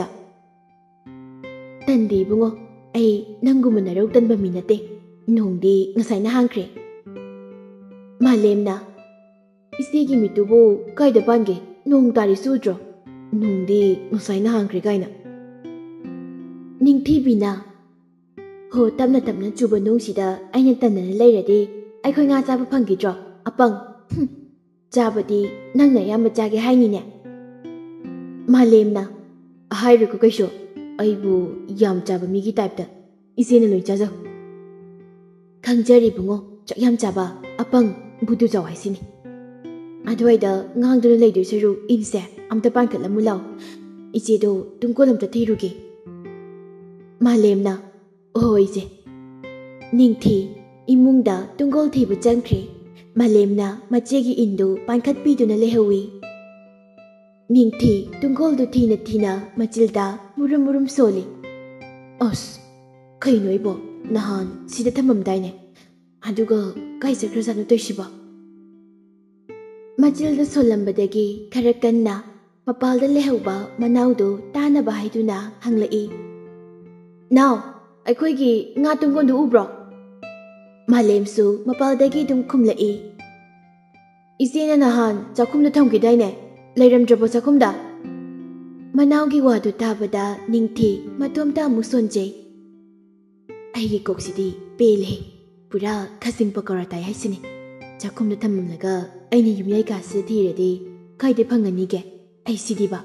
ꯇꯟꯗꯦ ꯏꯕꯨꯡꯉꯣ ꯑꯩ ꯅꯪꯒꯨꯝꯕ ꯅꯔꯧ ꯇꯟꯕ ꯃꯤ ꯅꯠꯇꯦ ꯅꯣꯡꯗꯤ ꯉꯁꯥꯏꯅ ꯍꯥꯡꯈ꯭ꯔꯦ꯫ ꯃꯥꯂꯦꯝꯅ ꯏꯆꯦꯒꯤ ꯃꯤꯠꯇꯨꯕꯨ ꯀꯥꯏꯗ ꯄꯥꯟꯒꯦ ꯅꯣꯡ ꯇꯥꯔꯤꯁꯨ ꯎꯗ꯭ꯔꯣ ꯅꯣꯡꯗꯤ ꯉꯁꯥꯏꯅ ꯍꯥꯡꯈ꯭ꯔꯦ ꯀꯥꯏꯅ꯫ ꯅꯤꯡꯊꯤꯕꯤꯅ ꯍꯣ ꯇꯞꯅ ꯇꯞꯅ ꯆꯨꯕ ꯅꯣꯡꯁꯤꯗ ꯑꯩꯅ ꯇꯟꯗꯅ ꯂꯩꯔꯗꯤ ꯑꯩꯈꯣꯏ ꯉꯥ ꯆꯥꯕ ꯐꯪꯈꯤꯗ꯭ꯔꯣ ꯑꯄꯪ ꯆꯥꯕꯗꯤ ꯅꯪꯅ ꯑꯌꯥꯝꯕ ꯆꯥꯒꯦ ꯍꯥꯏꯅꯤꯅꯦ꯫ ꯃꯥꯂꯦꯝꯅ ꯍꯥꯏꯔꯨꯀꯣ ꯀꯩꯁꯨ ꯑꯩꯕꯨ ꯌꯥꯝ ꯆꯥꯕ ꯃꯤꯒꯤ ꯇꯥꯏꯞꯇ ꯏꯆꯦꯅ ꯂꯣꯏ ꯆꯥꯖꯧ꯫ ꯈꯪꯖꯔꯤ ꯏꯕꯨꯡꯉꯣ ꯆꯥꯛ ꯌꯥꯝ ꯆꯥꯕ ꯑꯄꯪ ꯕꯨꯗꯨ ꯆꯥꯎ ꯍꯥꯏꯁꯤꯅꯤ꯫ ꯑꯗꯨꯋꯥꯏꯗ ꯉꯥꯡꯗꯨꯅ ꯂꯩꯗꯣꯏ ꯁꯔꯨꯛ ꯏꯟꯁꯦ ꯑꯝꯇ ꯄꯥꯟꯈꯠꯂꯝꯃꯨ ꯂꯥꯎ ꯏꯆꯦꯗꯣ ꯇꯨꯡꯀꯣꯜ ꯑꯝꯇ ꯊꯤꯔꯨꯒꯦ꯫ ꯃꯥꯂꯦꯝꯅ ꯍꯣꯏ ꯏꯆꯦ꯫ ꯅꯤꯡꯊꯤ ꯏꯃꯨꯡꯗ ꯇꯨꯡꯒꯣꯜ ꯊꯤꯕ ꯆꯪꯈ꯭ꯔꯦ Malemna machegi indu pankhat piduna lehawi. Ningthi tungkoldu thina machilda murum soli. Os, kaino ibo nahan sida thamamdaine. Aduga kai sakrasanu toishiba. Machilda solambadagi kharakanna mapalda lehauba manaudu tanaba haiduna hanglai. Now, aikoigi nga tungkondu ubro. Malemsu mapaldagi dum khumlai. Isina nahan chakumda thamkidaine. Lairamdrabo chakumda. Manaugi wadu tabada ningthi matomta musonjei. Aigi koksidi pele. Pura khasing pakara tai haisini. Chakumda thamamlaga aini yumyai kasi thiradi kaide phangani ge ai sidiba.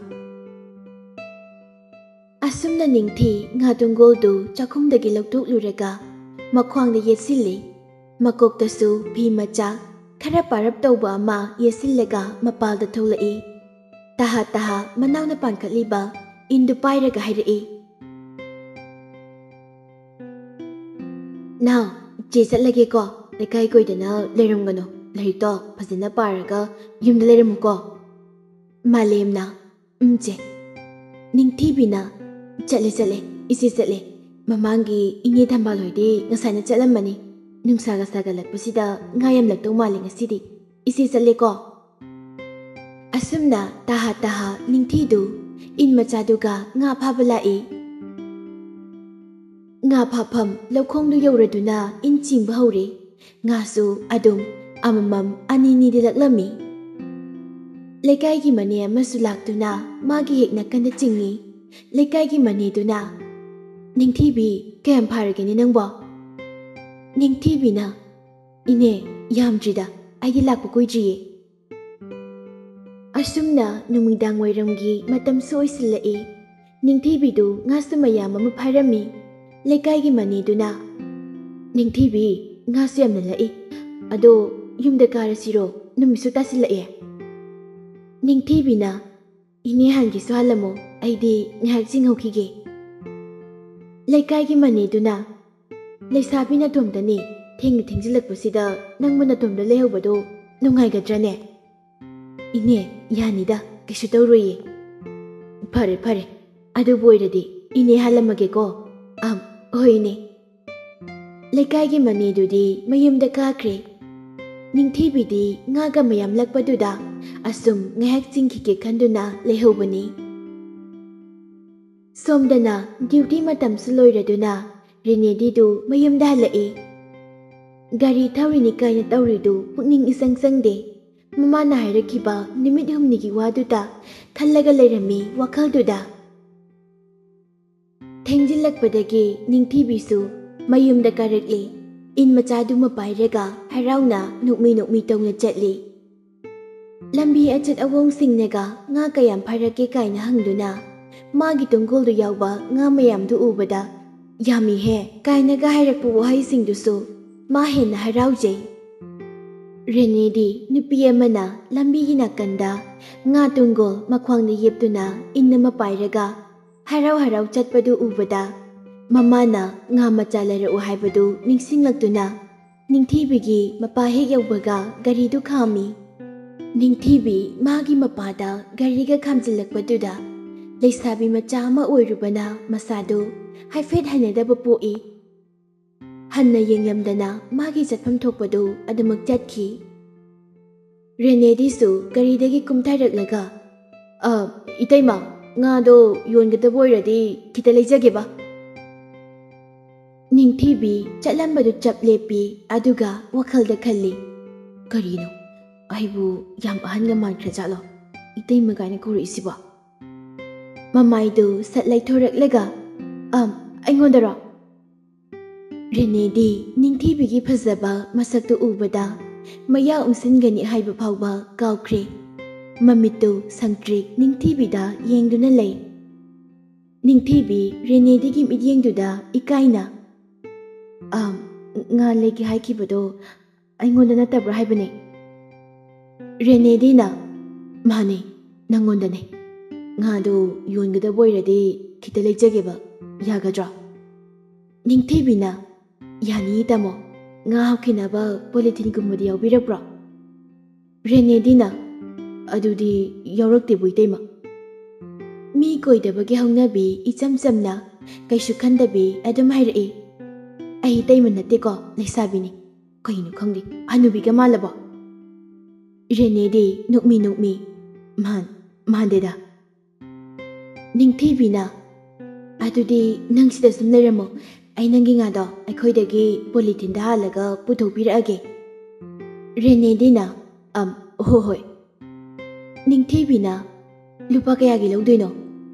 Asumna ningthi ngatungoldu chakumdagi lokdokluraga makhwangda yesilli. Makoktasu phi macha khara parap tawba ama yesillaga mapalda tholai. Taha manawna pankatliba indu pairaga hairai. Now, chesatlage ko lekai koidana leiramgano leito phajana paraga yumda leiramuko. Malemna che ningthibina chale isi chatle mamangi inge thambaloide ngasaina chalamani nungsaga sagalakpasida ngayam lakto mali ngasidi isi chatle ko. Asumna taha ningthidu in machaduga nga phabalai. Nga phapam laukhongdu yauraduna in chingba hauri. Nga su adum amamam anini dilaklami. Lekai gi mane amasu laktuna magi hekna kanda chingi. Lekai gi mane duna ningthibi kayam pharagani nangbo. Ningthibi na ine yamdrida aigi lakpa koidriye. Asumna numidang wairamgi matam soisilai. Ningthibidu ngasu mayam ama pharami. Lekai gi mane duna ningthibi ngasu yamna lai. Ado yumda karasiro numisu tasilai. Ningthibi na ine hangi sohalamo aidi ngahak jinghokige. Lekai gi mane duna leisabi na tomdani thengzilakpasida nangma na tomda lehobado nungaigadrane. Ine yanida kishu tauroye. Pare adu boiradi ine halamage ko. Hoine. Lekai gi mane dudi mayumda kakre. Ningthibidi ngaga mayam lakpaduda asum ngahak jingkhike khanduna lehobani. Somdana duty matam suloiraduna Renedidu mayumda halai. Gari thaurini kaina tauridu pukning isang sangde. Mamana hairakiba nimit humnigi waduda khallaga leirami wakhalduda. Thengzilakpadagi ningthibisu mayumda karakli. In machadu mapairaga harauna nukmi tongna chatli. Lambi achat awong singnaga nga kayam pharake kaina hangduna. Magi tungkoldu yawba nga mayamdu ubada. Yami he kainaga hairakpu wahai singdusu ma henna haraujai. Renedi nupi amana lambi nakanda nga tungol makhwangna yeptuna inna mapairaga harau chatpadu ubada mamana nga machalara uhaibadu ningsinglakduna ningthibigi mapa hek yawbaga garidu khami. Ningthibi magi mapada gariga khamjilakpaduda leisabi macha ama oirubana masadu haifet hanedaba poi. Hanna yenglamdana magi chatpham thokpadu adamak chatki. Renedisu garidagi kumtharaklaga itaima ngado yonggadaba oiradi khita leijageba. Ningthibi chatlambadu chaplepi aduga wakhalda khalli. Karino aibu yam ahanga mankrajalo itaima gaina korisiba. Mamaidu satlai thoraklaga aingondara. Renedi ningthibigi phajaba masaktu ubada maya ungsingani haiba phawba kaukre. Mamitu sangtrik ningthibida yengduna lei. Ningthibi Renedigi midyengduda ikaina. Nga leki haikibado aingonda natabra haibane. Renedina mane nangondane. Ngado yongada boiradi kita leijageba yagadra. Ningthibina yani tamo nga hawkinaba polythene gumbadi yawbirabra. ꯔꯦꯅꯦꯗꯤꯅ ꯑꯗꯨꯗꯤ ꯌꯥꯎꯔꯛꯇꯦꯕꯨ ꯏꯇꯩꯃ ꯃꯤ ꯀꯣꯏꯗꯕꯒꯤ ꯍꯧꯅꯕꯤ ꯏꯆꯝ ꯆꯝꯅ ꯀꯩꯁꯨ ꯈꯟꯗꯕꯤ ꯑꯗꯨꯝ ꯍꯥꯏꯔꯛꯏ ꯑꯩ ꯏꯇꯩꯃ ꯅꯠꯇꯦꯀꯣ ꯂꯩꯁꯥꯕꯤꯅꯤ ꯀꯩꯅꯣ ꯈꯪꯗꯦ ꯍꯅꯨꯕꯤꯒ ꯃꯥꯜꯂꯕꯣ ꯔꯦꯅꯦꯗꯤ ꯅꯣꯛꯃꯤ ꯃꯥꯟꯗꯦꯗ ꯅꯤꯡꯊꯤꯕꯤꯅ ꯑꯗꯨꯗꯤ ꯅꯪ ꯁꯤꯗ ꯁꯨꯝ ꯂꯩꯔꯝꯃꯣ ꯑꯩ ꯅꯪꯒꯤ ꯉꯥꯗꯣ ꯑꯩꯈꯣꯏꯗꯒꯤ ꯄꯣꯂꯤꯊꯤꯟꯗ ꯍꯥꯜꯂꯒ ꯄꯨꯊꯣꯛꯄꯤꯔꯛꯑꯒꯦ ꯔꯦꯅꯦꯗꯤꯅ ꯍꯣꯏ ꯅꯤꯡꯊꯤꯕꯤꯅ ꯂꯨꯄꯥ ꯀꯌꯥꯒꯤ ꯂꯧꯗꯣꯏꯅꯣ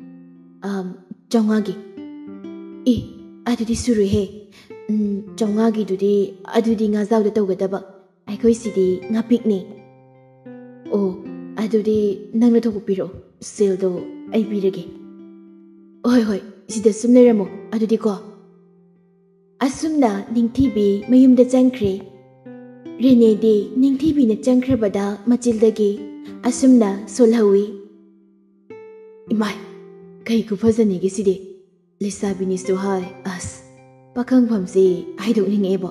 500ꯒꯤ ꯑꯦ ꯑꯗꯨꯗꯤ ꯁꯨꯔꯣꯏꯍꯦ 500ꯒꯤꯗꯨꯗꯤ ꯑꯗꯨꯗꯤ ꯉꯥꯖꯥꯎꯗ ꯇꯧꯒꯗꯕ ꯑꯩꯈꯣꯏ ꯁꯤꯗꯤ ꯉꯥꯄꯤꯛꯅꯤ ꯑꯣ ꯑꯗꯨꯗꯤ ꯅꯪꯅ ꯊꯣꯛꯄ ꯄꯤꯔꯛꯑꯣ ꯁꯦꯜꯗꯣ ꯑꯩ ꯄꯤꯔꯒꯦ ꯍꯣꯏ ꯁꯤꯗ ꯁꯨꯝ ꯂꯩꯔꯝꯃꯣ ꯑꯗꯨꯗꯤꯀꯣ ꯑꯁꯨꯝꯅ ꯅꯤꯡꯊꯤꯕꯤ ꯃꯌꯨꯝꯗ ꯆꯪꯈ꯭ꯔꯦ ꯔꯦꯅꯦꯗꯤ ꯅꯤꯡꯊꯤꯕꯤꯅ ꯆꯪꯈ꯭ꯔꯕꯗ ꯃꯆꯤꯜꯗꯒꯤ ꯑꯁꯨꯝꯅ ꯁꯣꯜꯍꯧꯏ ꯏꯃꯥꯏ ꯀꯩ ꯈꯨꯐꯖꯅꯤꯒꯦ ꯁꯤꯗꯤ ꯂꯩꯁꯥꯕꯤꯅꯤꯁꯨ ꯍꯥꯏ ꯑꯁ ꯄꯥꯈꯪꯐꯝꯁꯤ ꯍꯥꯏꯗꯣꯛꯅꯤꯡꯉꯛꯑꯦꯕꯣ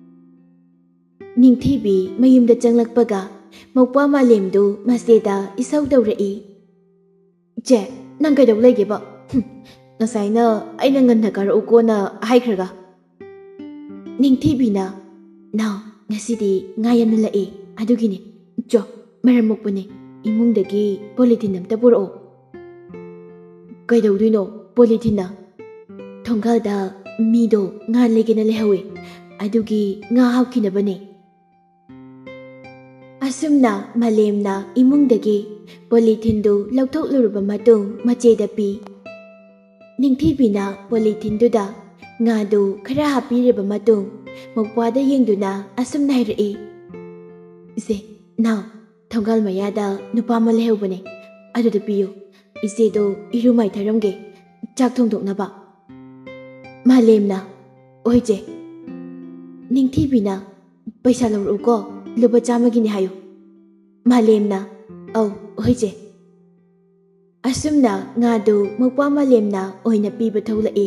ꯅꯤꯡꯊꯤꯕꯤ ꯃꯌꯨꯝꯗ ꯆꯪꯂꯛꯄꯒ ꯃꯧꯄ꯭ꯋꯥ ꯃꯥꯂꯦꯝꯗꯨ ꯃꯆꯦꯗ ꯏꯁꯧ ꯇꯧꯔꯛꯏ ꯏꯆꯦ ꯅꯪ ꯀꯩꯗꯧ ꯂꯩꯒꯦꯕ ꯉꯁꯥꯏꯅ ꯑꯩꯅ ꯉꯟꯅ ꯀꯥꯔꯛꯎꯀꯣꯅ ꯍꯥꯏꯈ꯭ꯔꯒ ꯅꯤꯡꯊꯤꯕꯤꯅ ꯅꯥꯎ ꯉꯁꯤꯗꯤ ꯉꯥ ꯌꯥꯝꯅ ꯂꯛꯑꯦ ꯑꯗꯨꯒꯤꯅꯦ ꯆꯣ ꯃꯔꯝ ꯃꯣꯛꯄꯅꯦ ꯏꯃꯨꯡꯗꯒꯤ ꯄꯣꯂꯤꯊꯤꯟ ꯑꯝꯇ ꯄꯨꯔꯛꯑꯣ ꯀꯩꯗꯧꯗꯣꯏꯅꯣ ꯄꯣꯂꯤꯊꯤꯟꯅ ꯊꯣꯡꯒꯥꯜꯗ ꯃꯤꯗꯣ ꯉꯥ ꯂꯩꯒꯦꯅ ꯂꯩꯍꯧꯋꯦ ꯑꯗꯨꯒꯤ ꯉꯥ ꯍꯥꯞꯈꯤꯅꯕꯅꯦ ꯑꯁꯨꯝꯅ ꯃꯥꯂꯦꯝꯅ ꯏꯃꯨꯡꯗꯒꯤ ꯄꯣꯂꯤꯊꯤꯟꯗꯨ ꯂꯧꯊꯣꯛꯂꯨꯔꯕ ꯃꯇꯨꯡ ꯃꯆꯦꯗ ꯄꯤ ꯅꯤꯡꯊꯤꯕꯤꯅ ꯄꯣꯂꯤꯊꯤꯟꯗꯨꯗ ꯉꯥꯗꯨ ꯈꯔ ꯍꯥꯞꯄꯤꯔꯕ ꯃꯇꯨꯡ ꯃꯧꯄ꯭ꯋꯥꯗ ꯌꯦꯡꯗꯨꯅ ꯑꯁꯨꯝꯅ ꯍꯥꯏꯔꯛꯏ ꯏꯆꯦ ꯅꯥꯎ ꯊꯣꯡꯒꯥꯜ ꯃꯌꯥꯗ ꯅꯨꯄꯥ ꯑꯃ ꯂꯩꯍꯧꯕꯅꯦ ꯑꯗꯨꯗ ꯄꯤꯌꯨ ꯏꯆꯦꯗꯣ ꯏꯔꯨ ꯃꯥꯏꯊꯔꯝꯒꯦ ꯆꯥꯛ ꯊꯣꯡꯗꯣꯛꯅꯕ ꯃꯥꯂꯦꯝꯅ ꯍꯣꯏ ꯆꯦ ꯅꯤꯡꯊꯤꯕꯤꯅ ꯄꯩꯁꯥ ꯂꯧꯔꯛꯎꯀꯣ ꯂꯨꯄꯥ 100ꯒꯤꯅꯤ ꯍꯥꯏꯌꯨ ꯃꯥꯂꯦꯝꯅ ꯑꯧ ꯍꯣꯏ ꯆꯦ ꯑꯁꯨꯝꯅ ꯉꯥꯗꯨ ꯃꯧꯄ꯭ꯋꯥ ꯃꯥꯂꯦꯝꯅ ꯑꯣꯏꯅ ꯄꯤꯕ ꯊꯣꯛꯂꯛꯏ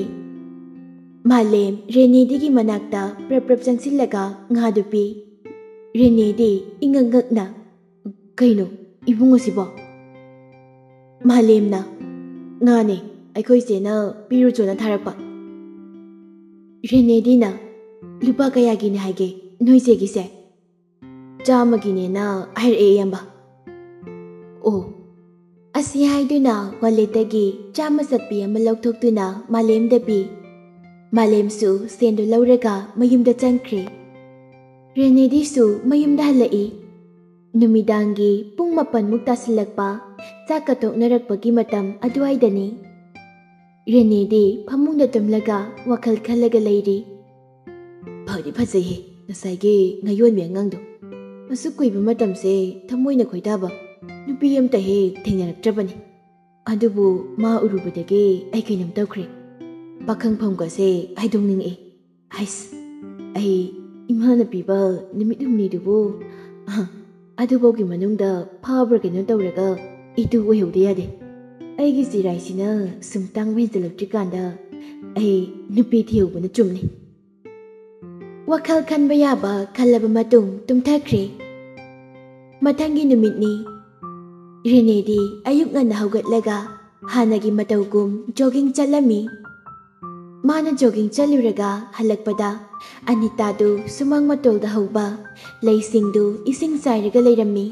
ꯃꯥꯂꯦꯝ ꯔꯦꯅꯦꯗꯤꯒꯤ ꯃꯅꯥꯛꯇ ꯄ꯭ꯔꯞ ꯆꯪꯁꯤꯜꯂꯒ ꯉꯥꯗꯨ ꯄꯤ ꯔꯦꯅꯦꯗꯤ ꯏꯉꯛꯉꯛꯅ ꯀꯩꯅꯣ ꯏꯕꯨꯡ ꯑꯁꯤꯕꯣ ꯃꯥꯂꯦꯝꯅ ꯉꯥꯅꯦ ꯑꯩꯈꯣꯏ ꯆꯦꯅ ꯄꯤꯔꯨꯆꯣꯅ ꯊꯥꯔꯛꯄ ꯔꯦꯅꯦꯗꯤꯅ ꯂꯨꯄꯥ ꯀꯌꯥꯒꯤꯅꯦ ꯍꯥꯏꯒꯦ ꯅꯣꯏ ꯆꯦꯒꯤꯁꯦ 100ꯒꯤꯅꯦꯅ ꯍꯥꯏꯔꯛꯑꯦ ꯏꯌꯥꯝꯕ ꯑꯣ ꯑꯁꯤ ꯍꯥꯏꯗꯨꯅ ꯋꯥꯂꯦꯠꯇꯒꯤ 100 ꯆꯠꯄꯤ ꯑꯃ ꯂꯧꯊꯣꯛꯇꯨꯅ ꯃꯥꯂꯦꯝꯗ ꯄꯤ ꯃꯥꯂꯦꯝꯁꯨ ꯁꯦꯟꯗꯨ ꯂꯧꯔꯒ ꯃꯌꯨꯝꯗ ꯆꯪꯈ꯭ꯔꯦ ꯔꯦꯅꯦꯗꯤꯁꯨ ꯃꯌꯨꯝꯗ ꯍꯜꯂꯛꯏ ꯅꯨꯃꯤꯗꯥꯡꯒꯤ ꯄꯨꯡ 9ꯃꯨꯛ ꯇꯥꯁꯤꯜꯂꯛꯄ ꯆꯥꯛꯀ ꯇꯣꯛꯅꯔꯛꯄꯒꯤ ꯃꯇꯝ ꯑꯗꯨꯋꯥꯏꯗꯅꯤ ꯔꯦꯅꯦꯗꯤ ꯐꯃꯨꯡꯗ ꯇꯨꯝꯂꯒ ꯋꯥꯈꯜ ꯈꯜꯂꯒ ꯂꯩꯔꯤ ꯐꯗꯤ ꯐꯖꯩꯍꯦ ꯉꯁꯥꯏꯒꯤ ꯉꯥꯌꯣꯟꯕꯤ ꯑꯉꯥꯡꯗꯣ ꯑꯁꯨꯛ ꯀꯨꯏꯕ ꯃꯇꯝꯁꯦ ꯊꯃꯣꯏꯅ ꯈꯣꯏꯗꯥꯕ ꯅꯨꯄꯤ ꯑꯃꯇ ꯍꯦꯛ ꯊꯦꯡꯅꯔꯛꯇ꯭ꯔꯕꯅꯤ ꯑꯗꯨꯕꯨ ꯃꯥ ꯎꯔꯨꯕꯗꯒꯤ ꯑꯩ ꯀꯩꯅꯣꯝ ꯇꯧꯈ꯭ꯔꯦ ꯄꯥꯈꯪꯐꯝꯒꯁꯦ ꯍꯥꯏꯗꯣꯛꯅꯤꯡꯉꯛꯏ ꯍꯩꯁ ꯑꯩ ꯏꯃꯥꯅ ꯄꯤꯕ ꯅꯨꯃꯤꯠ ꯍꯨꯝꯅꯤꯗꯨꯕꯨ ꯑꯗꯨꯐꯥꯎꯒꯤ ꯃꯅꯨꯡꯗ ꯐꯥꯕ꯭ꯔꯥ ꯀꯩꯅꯣ ꯇꯧꯔꯒ ꯏꯇꯨ ꯑꯣꯏꯍꯧꯗ ꯌꯥꯗꯦ ꯑꯩꯒꯤ ꯆꯤꯔꯥꯏꯁꯤꯅ ꯁꯨꯝ ꯇꯥꯡꯕ ꯍꯦꯟꯖꯜꯂꯛꯇ꯭ꯔꯤꯀꯥꯟꯗ ꯑꯩ ꯅꯨꯄꯤ ꯊꯤꯍꯧꯕꯅ ꯆꯨꯝꯅꯤ ꯋꯥꯈꯜ ꯈꯟꯕ ꯌꯥꯕ ꯈꯜꯂꯕ ꯃꯇꯨꯡ ꯇꯨꯝꯊꯈ꯭ꯔꯦ ꯃꯊꯪꯒꯤ ꯅꯨꯃꯤꯠꯅꯤ ꯔꯦꯅꯦꯗꯤ ꯑꯌꯨꯛ ꯉꯟꯅ ꯍꯧꯒꯠꯂꯒ ꯍꯥꯟꯅꯒꯤ ꯃꯇꯧꯒꯨꯝ ꯖꯣꯒꯤꯡ ꯆꯠꯂꯝꯃꯤ ꯃꯥꯅ ꯖꯣꯒꯤꯡ ꯆꯠꯂꯨꯔꯒ ꯍꯜꯂꯛꯄꯗ ꯑꯅꯤꯇꯥꯗꯨ ꯁꯨꯃꯥꯡ ꯃꯇꯣꯜꯗ ꯍꯧꯕ ꯂꯩꯁꯤꯡꯗꯨ ꯏꯁꯤꯡ ꯆꯥꯏꯔꯒ ꯂꯩꯔꯝꯃꯤ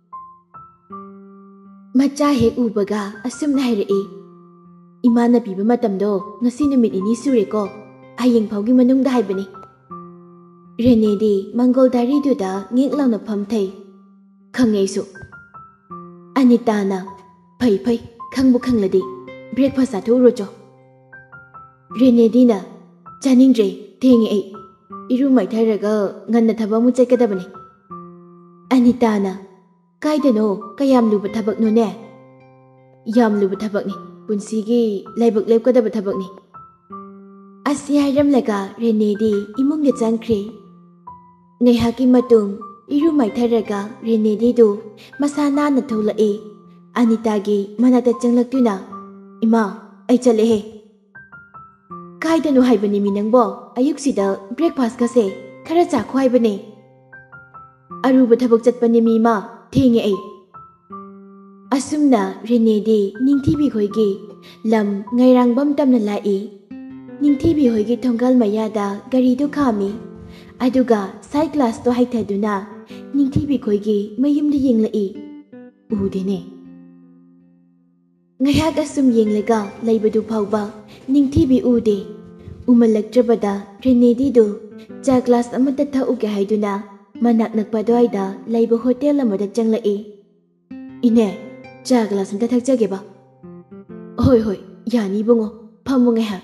ꯃꯆꯥ ꯍꯦꯛ ꯎꯕꯒ ꯑꯁꯨꯝꯅ ꯍꯥꯏꯔꯛꯏ ꯏꯃꯥꯅ ꯄꯤꯕ ꯃꯇꯝꯗꯣ ꯉꯁꯤ ꯅꯨꯃꯤꯠ 2 ꯁꯨꯔꯦꯀꯣ ꯍꯌꯦꯡ ꯐꯥꯎꯒꯤ ꯃꯅꯨꯡꯗ ꯍꯥꯏꯕꯅꯤ ꯔꯦꯅꯦꯗꯤ ꯃꯪꯒꯣꯜ ꯗꯥꯏꯔꯤꯗꯨꯗ ꯉꯦꯛ ꯂꯥꯎꯅ ꯐꯝꯊꯩ ꯈꯪꯉꯦ ꯑꯩꯁꯨ ꯑꯅꯤꯇꯥꯅ ꯐꯩ ꯈꯪꯕꯨ ꯈꯪꯂꯗꯤ ꯕ꯭ꯔꯦꯛꯐꯥꯁ ꯆꯥꯊꯣꯛꯎꯔꯣꯆꯣ ꯔꯦꯅꯦꯗꯤꯅ ꯆꯥꯅꯤꯡꯗ꯭ꯔꯦ ꯊꯦꯡꯉꯦ ꯑꯩ ꯏꯔꯨ ꯃꯥꯏꯊꯔꯒ ꯉꯟꯅ ꯊꯕꯛ ꯑꯃꯨꯛ ꯆꯠꯀꯗꯕꯅꯤ ꯑꯅꯤꯇꯥꯅ ꯀꯥꯏꯗꯅꯣ ꯀꯌꯥꯝ ꯂꯨꯕ ꯊꯕꯛꯅꯣꯅꯦ ꯌꯥꯝ ꯂꯨꯕ ꯊꯕꯛꯅꯤ ꯄꯨꯟꯁꯤꯒꯤ ꯂꯥꯏꯕꯛ ꯂꯦꯞꯀꯗꯕ ꯊꯕꯛꯅꯤ ꯑꯁꯤ ꯍꯥꯏꯔꯝꯂꯒ ꯔꯦꯅꯦꯗꯤ ꯏꯃꯨꯡꯗ ꯆꯪꯈ꯭ꯔꯦ ꯉꯥꯏꯍꯥꯛꯀꯤ ꯃꯇꯨꯡ ꯏꯔꯨ ꯃꯥꯏꯊꯔꯒ ꯔꯦꯅꯦꯗꯤꯗꯨ ꯃꯁꯥ ꯅꯥꯟꯅ ꯊꯣꯛꯂꯛꯏ ꯑꯅꯤꯇꯥꯒꯤ ꯃꯅꯥꯛꯇ ꯆꯪꯂꯛꯇꯨꯅ ꯏꯃꯥ ꯑꯩ ꯆꯠꯂꯦꯍꯦ ꯀꯥꯏꯗꯅꯣ ꯍꯥꯏꯕꯅꯤ ꯃꯤ ꯅꯪꯕꯣ ꯑꯌꯨꯛꯁꯤꯗ ꯕ꯭ꯔꯦꯛꯐꯥꯁꯀꯁꯦ ꯈꯔ ꯆꯥꯈꯣ ꯍꯥꯏꯕꯅꯦ ꯑꯔꯨꯕ ꯊꯕꯛ ꯆꯠꯄꯅꯤ ꯃꯤ ꯏꯃꯥ ꯊꯦꯡꯉꯦ ꯑꯩ ꯑꯁꯨꯝꯅ ꯔꯦꯅꯦꯗꯤ ꯅꯤꯡꯊꯤꯕꯤ ꯈꯣꯏꯒꯤ ꯂꯝ ꯉꯩꯔꯥꯡꯕꯝ ꯇꯝꯅ ꯂꯥꯛꯏ ꯅꯤꯡꯊꯤꯕꯤ ꯍꯣꯏꯒꯤ ꯊꯣꯡꯒꯥꯜ ꯃꯌꯥꯗ ꯒꯥꯔꯤꯗꯨ ꯈꯥꯝꯃꯤ ꯑꯗꯨꯒ ꯁꯥꯏꯠ ꯒ꯭ꯂꯥꯁꯇꯣ ꯍꯩꯊꯗꯨꯅ ꯅꯤꯡꯊꯤꯕꯤ ꯈꯣꯏꯒꯤ ꯃꯌꯨꯝꯗ ꯌꯦꯡꯂꯛꯏ ꯎꯗꯦꯅꯦ ꯉꯥꯏꯍꯥꯛ ꯑꯁꯨꯝ ꯌꯦꯡꯂꯒ ꯂꯩꯕꯗꯨ ꯐꯥꯎꯕ ꯅꯤꯡꯊꯤꯕꯤ ꯎꯗꯦ ꯎꯃꯜꯂꯛꯇ꯭ꯔꯕꯗ ꯔꯦꯅꯦꯗꯤꯗꯨ ꯆꯥ ꯒ꯭ꯂꯥꯁ ꯑꯃꯇ ꯊꯛꯎꯒꯦ ꯍꯥꯏꯗꯨꯅ ꯃꯅꯥꯛ ꯅꯛꯄ ꯑꯗꯨꯋꯥꯏꯗ ꯂꯩꯕ ꯍꯣꯇꯦꯜ ꯑꯃꯗ ꯆꯪꯂꯛꯏ ꯏꯅꯦ ꯆꯥ ꯒ꯭ꯂꯥꯁ ꯑꯃꯇ ꯊꯛꯆꯒꯦꯕ ꯍꯣꯏ ꯍꯣꯏ ꯌꯥꯅꯤ ꯏꯕꯨꯡꯉꯣ ꯐꯝꯃꯨ ꯉꯥꯏꯍꯥꯛ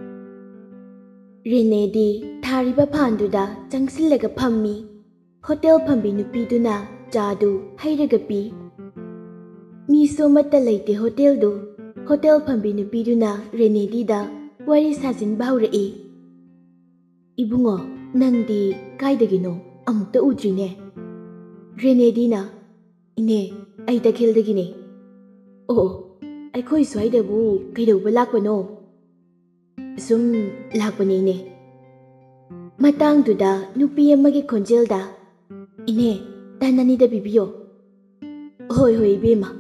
ꯔꯦꯅꯦꯗꯤ ꯊꯥꯔꯤꯕ ꯐꯥꯟꯗꯨꯗ ꯆꯪꯁꯤꯜꯂꯒ ꯐꯝꯃꯤ ꯍꯣꯇꯦꯜ ꯐꯝꯕꯤ ꯅꯨꯄꯤꯗꯨꯅ ꯆꯥꯗꯨ ꯍꯩꯔꯒ ꯄꯤ ꯃꯤꯁꯨ ꯑꯃꯠꯇ ꯂꯩꯇꯦ ꯍꯣꯇꯦꯜ ꯐꯝꯕꯤ ꯅꯨꯄꯤꯗꯨꯅ ꯔꯦꯅꯦꯗꯤꯗ ꯋꯥꯔꯤ ꯁꯥꯖꯤꯟꯕ ꯍꯧꯔꯛꯏ ꯏꯕꯨꯡꯉꯣ ꯅꯪꯗꯤ ꯀꯥꯏꯗꯒꯤꯅꯣ ꯑꯃꯨꯛꯇ ꯎꯗ꯭ꯔꯤꯅꯦ ꯔꯦꯅꯦꯗꯤꯅ ꯏꯅꯦ ꯑꯩ ꯇꯈꯦꯜꯗꯒꯤꯅꯦ ꯑꯣ ꯑꯩꯈꯣꯏ ꯁ꯭ꯋꯥꯏꯗꯕꯨ ꯀꯩꯗꯧꯕ ꯂꯥꯛꯄꯅꯣ ꯁꯨꯝ ꯂꯥꯛꯄꯅꯦ ꯏꯅꯦ ꯃꯇꯥꯡꯗꯨꯗ ꯅꯨꯄꯤ ꯑꯃꯒꯤ ꯈꯣꯟꯖꯦꯜꯗ ꯏꯅꯦ ꯇꯟ ꯑꯅꯤꯗ ꯄꯤꯕꯤꯌꯣ ꯍꯣꯏ ꯍꯣꯏ ꯏꯕꯦꯝꯃ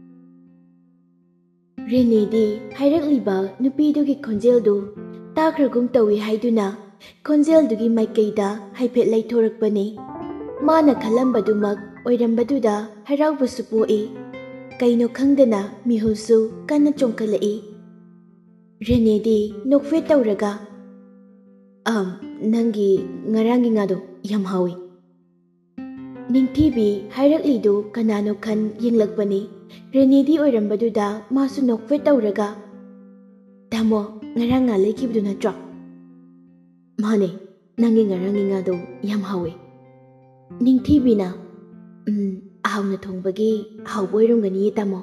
ꯔꯦꯅꯦꯗꯤ ꯍꯥꯏꯔꯛꯂꯤꯕ ꯅꯨꯄꯤꯗꯨꯒꯤ ꯈꯣꯟꯖꯦꯜꯗꯨ ꯇꯥꯈ꯭ꯔꯒꯨꯝ ꯇꯧꯏ ꯍꯥꯏꯗꯨꯅ ꯈꯣꯟꯖꯦꯜꯗꯨꯒꯤ ꯃꯥꯏꯀꯩꯗ ꯍꯥꯏꯐꯦꯠ ꯂꯩꯊꯣꯔꯛꯄꯅꯤ ꯃꯥꯅ ꯈꯜꯂꯝꯕꯗꯨꯃꯛ ꯑꯣꯏꯔꯝꯕꯗꯨꯗ ꯍꯔꯥꯎꯕꯁꯨ ꯄꯣꯛꯏ ꯀꯩꯅꯣ ꯈꯪꯗꯅ ꯃꯤꯍꯨꯜꯁꯨ ꯀꯟꯅ ꯆꯣꯡꯈꯠꯂꯛꯏ ꯔꯦꯅꯦꯗꯤ ꯅꯣꯛꯐꯦꯠ ꯇꯧꯔꯒ ꯅꯪꯒꯤ ꯉꯔꯥꯡꯒꯤ ꯉꯥꯗꯣ ꯌꯥꯝ ꯍꯥꯎꯏ ꯅꯤꯡꯊꯤꯕꯤ ꯍꯥꯏꯔꯛꯂꯤꯗꯨ ꯀꯅꯥꯅꯣ ꯈꯟ ꯌꯦꯡꯂꯛꯄꯅꯤ ꯔꯦꯅꯦꯗꯤ ꯑꯣꯏꯔꯝꯕꯗꯨꯗ ꯃꯥꯁꯨ ꯅꯣꯛꯐꯦꯠ ꯇꯧꯔꯒ ꯇꯥꯃꯣ ꯉꯔꯥꯡ ꯉꯥ ꯂꯩꯈꯤꯕꯗꯨ ꯅꯠꯇ꯭ꯔꯣ ꯃꯥꯅꯦ ꯅꯪꯒꯤ ꯉꯔꯥꯡꯒꯤ ꯉꯥꯗꯣ ꯌꯥꯝ ꯍꯥꯎꯏ ꯅꯤꯡꯊꯤꯕꯤꯅ ꯍꯥꯎꯅ ꯊꯣꯡꯕꯒꯤ ꯍꯥꯎꯕ ꯑꯣꯏꯔꯝꯒꯅꯤꯌꯦ ꯇꯥꯃꯣ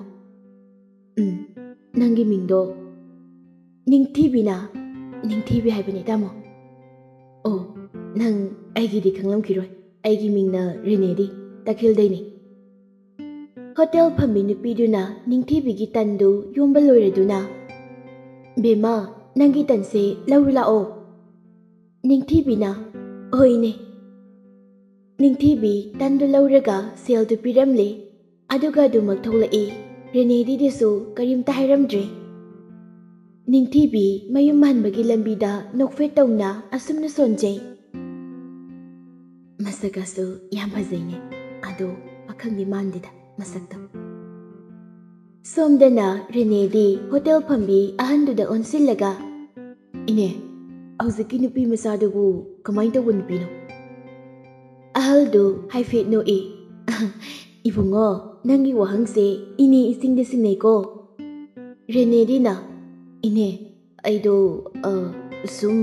ꯅꯪꯒꯤ ꯃꯤꯡꯗꯣ ꯅꯤꯡꯊꯤꯕꯤꯅ ꯅꯤꯡꯊꯤꯕꯤ ꯍꯥꯏꯕꯅꯤ ꯇꯥꯃꯣ ꯑꯣ ꯅꯪ ꯑꯩꯒꯤꯗꯤ ꯈꯪꯂꯝꯈꯤꯔꯣꯏ ꯑꯩꯒꯤ ꯃꯤꯡꯅ ꯔꯦꯅꯦꯗꯤ ꯇꯈꯦꯜꯗꯩꯅꯤ ꯍꯣꯇꯦꯜ ꯐꯝꯕꯤ ꯅꯨꯄꯤꯗꯨꯅ ꯅꯤꯡꯊꯤꯕꯤꯒꯤ ꯇꯟꯗꯨ ꯌꯣꯝꯕ ꯂꯣꯏꯔꯗꯨꯅ ꯕꯦꯝꯃ ꯅꯪꯒꯤ ꯇꯟꯁꯦ ꯂꯧꯔꯨ ꯂꯥꯛꯑꯣ ꯅꯤꯡꯊꯤꯕꯤꯅ ꯍꯣꯏꯅꯦ ꯅꯤꯡꯊꯤꯕꯤ ꯇꯟꯗꯨ ꯂꯧꯔꯒ ꯁꯦꯜꯗꯨ ꯄꯤꯔꯝꯂꯦ ꯑꯗꯨꯒ ꯑꯗꯨꯃꯛ ꯊꯣꯛꯂꯛꯏ ꯔꯦꯅꯦꯗꯤꯗꯁꯨ ꯀꯔꯤꯝꯇ ꯍꯥꯏꯔꯝꯗ꯭ꯔꯦ ꯅꯤꯡꯊꯤꯕꯤ ꯃꯌꯨꯝ ꯍꯟꯕꯒꯤ ꯂꯝꯕꯤꯗ ꯅꯣꯛꯐꯦꯠ ꯇꯧꯅ ꯑꯁꯨꯝꯅ ꯁꯣꯟꯖꯩ ꯃꯁꯛꯀꯁꯨ ꯌꯥꯝ ꯐꯖꯩꯅꯦ ꯑꯗꯣ ꯄꯥꯈꯪꯗꯤ ꯃꯥꯟꯗꯦꯗ ꯃꯁꯛꯇꯣ ꯁꯣꯝꯗꯅ ꯔꯦꯅꯦꯗꯤ ꯍꯣꯇꯦꯜ ꯐꯝꯕꯤ ꯑꯍꯟꯗꯨꯗ ꯑꯣꯟꯁꯤꯜꯂꯒ ꯏꯅꯦ ꯍꯧꯖꯤꯛꯀꯤ ꯅꯨꯄꯤ ꯃꯆꯥꯗꯨꯕꯨ ꯀꯃꯥꯏꯅ ꯇꯧꯕ ꯅꯨꯄꯤꯅꯣ ꯑꯍꯜꯗꯨ ꯍꯥꯏꯐꯦꯠ ꯅꯣꯛꯏ ꯏꯕꯨꯡꯉꯣ ꯅꯪꯒꯤ ꯋꯥꯍꯪꯁꯦ ꯏꯅꯦ ꯏꯁꯤꯡꯗ ꯁꯤꯡꯅꯩꯀꯣ ꯔꯦꯅꯦꯗꯤꯅ ꯏꯅꯦ ꯑꯩꯗꯣ ꯁꯨꯝ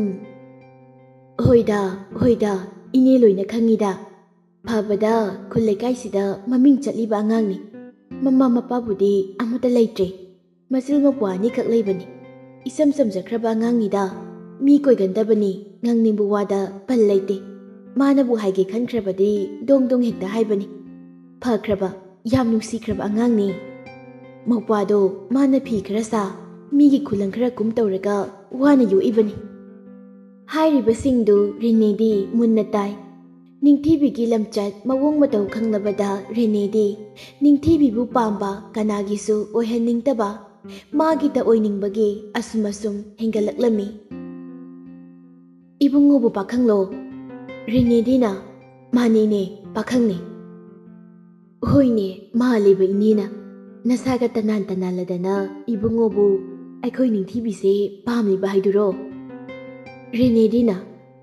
ꯍꯣꯏꯗ ꯏꯅꯦ ꯂꯣꯏꯅ ꯈꯪꯉꯤꯗ ꯐꯕꯗ ꯈꯨꯜ ꯂꯩꯀꯥꯏꯁꯤꯗ ꯃꯃꯤꯡ ꯆꯠꯂꯤꯕ ꯑꯉꯥꯡꯅꯤ ꯃꯃꯥ ꯃꯄꯥꯕꯨꯗꯤ ꯑꯃꯠꯇ ꯂꯩꯇ꯭ꯔꯦ ꯃꯆꯤꯜ ꯃꯧꯄ꯭ꯋꯥ ꯑꯅꯤꯈꯛ ꯂꯩꯕꯅꯤ ꯏꯆꯝ ꯆꯝꯖꯈ꯭ꯔꯕ ꯑꯉꯥꯡꯅꯤꯗ ꯃꯤ ꯀꯣꯏꯒꯟꯗꯕꯅꯤ ꯉꯥꯡꯅꯤꯡꯕ ꯋꯥꯗ ꯄꯜ ꯂꯩꯇꯦ ꯃꯥꯅꯕꯨ ꯍꯥꯏꯒꯦ ꯈꯟꯈ꯭ꯔꯕꯗꯤ ꯗꯣꯡ ꯗꯣꯡ ꯍꯦꯛꯇ ꯍꯥꯏꯕꯅꯤ ꯐꯈ꯭ꯔꯕ ꯌꯥꯝ ꯅꯨꯡꯁꯤꯈ꯭ꯔꯕ ꯑꯉꯥꯡꯅꯤ ꯃꯧꯄ꯭ꯋꯥꯗꯣ ꯃꯥꯅ ꯐꯤ ꯈꯔ ꯁꯥ ꯃꯤꯒꯤ ꯈꯨꯂꯪ ꯈꯔ ꯀꯨꯝ ꯇꯧꯔꯒ ꯋꯥꯅ ꯌꯣꯛꯏꯕꯅꯤ ꯍꯥꯏꯔꯤꯕꯁꯤꯡꯗꯨ ꯔꯦꯅꯦꯗꯤ ꯃꯨꯟꯅ ꯇꯥꯏ ꯅꯤꯡꯊꯤꯕꯤꯒꯤ ꯂꯝꯆꯠ ꯃꯑꯣꯡ ꯃꯇꯧ ꯈꯪꯂꯕꯗ ꯔꯦꯅꯦꯗꯤ ꯅꯤꯡꯊꯤꯕꯤꯕꯨ ꯄꯥꯝꯕ ꯀꯅꯥꯒꯤꯁꯨ ꯑꯣꯏꯍꯟꯅꯤꯡꯗꯕ ꯃꯥꯒꯤꯇ ꯑꯣꯏꯅꯤꯡꯕꯒꯤ ꯑꯁꯨꯝ ꯍꯦꯟꯒꯠꯂꯛꯂꯝꯃꯤ ꯏꯕꯨꯡꯉꯣꯕꯨ ꯄꯥꯈꯪꯂꯣ ꯔꯦꯅꯦꯗꯤꯅ ꯃꯥꯅꯤꯅꯦ ꯄꯥꯈꯪꯅꯤ ꯍꯣꯏꯅꯦ ꯃꯥꯜꯂꯤꯕ ꯏꯅꯦꯅ ꯅꯁꯥꯒ ꯇꯅꯥꯟ ꯇꯅꯥꯜꯂꯗꯅ ꯏꯕꯨꯡꯉꯣꯕꯨ ꯑꯩꯈꯣꯏ ꯅꯤꯡꯊꯤꯕꯤꯁꯦ ꯄꯥꯝꯂꯤꯕ ꯍꯥꯏꯗꯨꯔꯣ ꯔꯦꯅꯦꯗꯤꯅ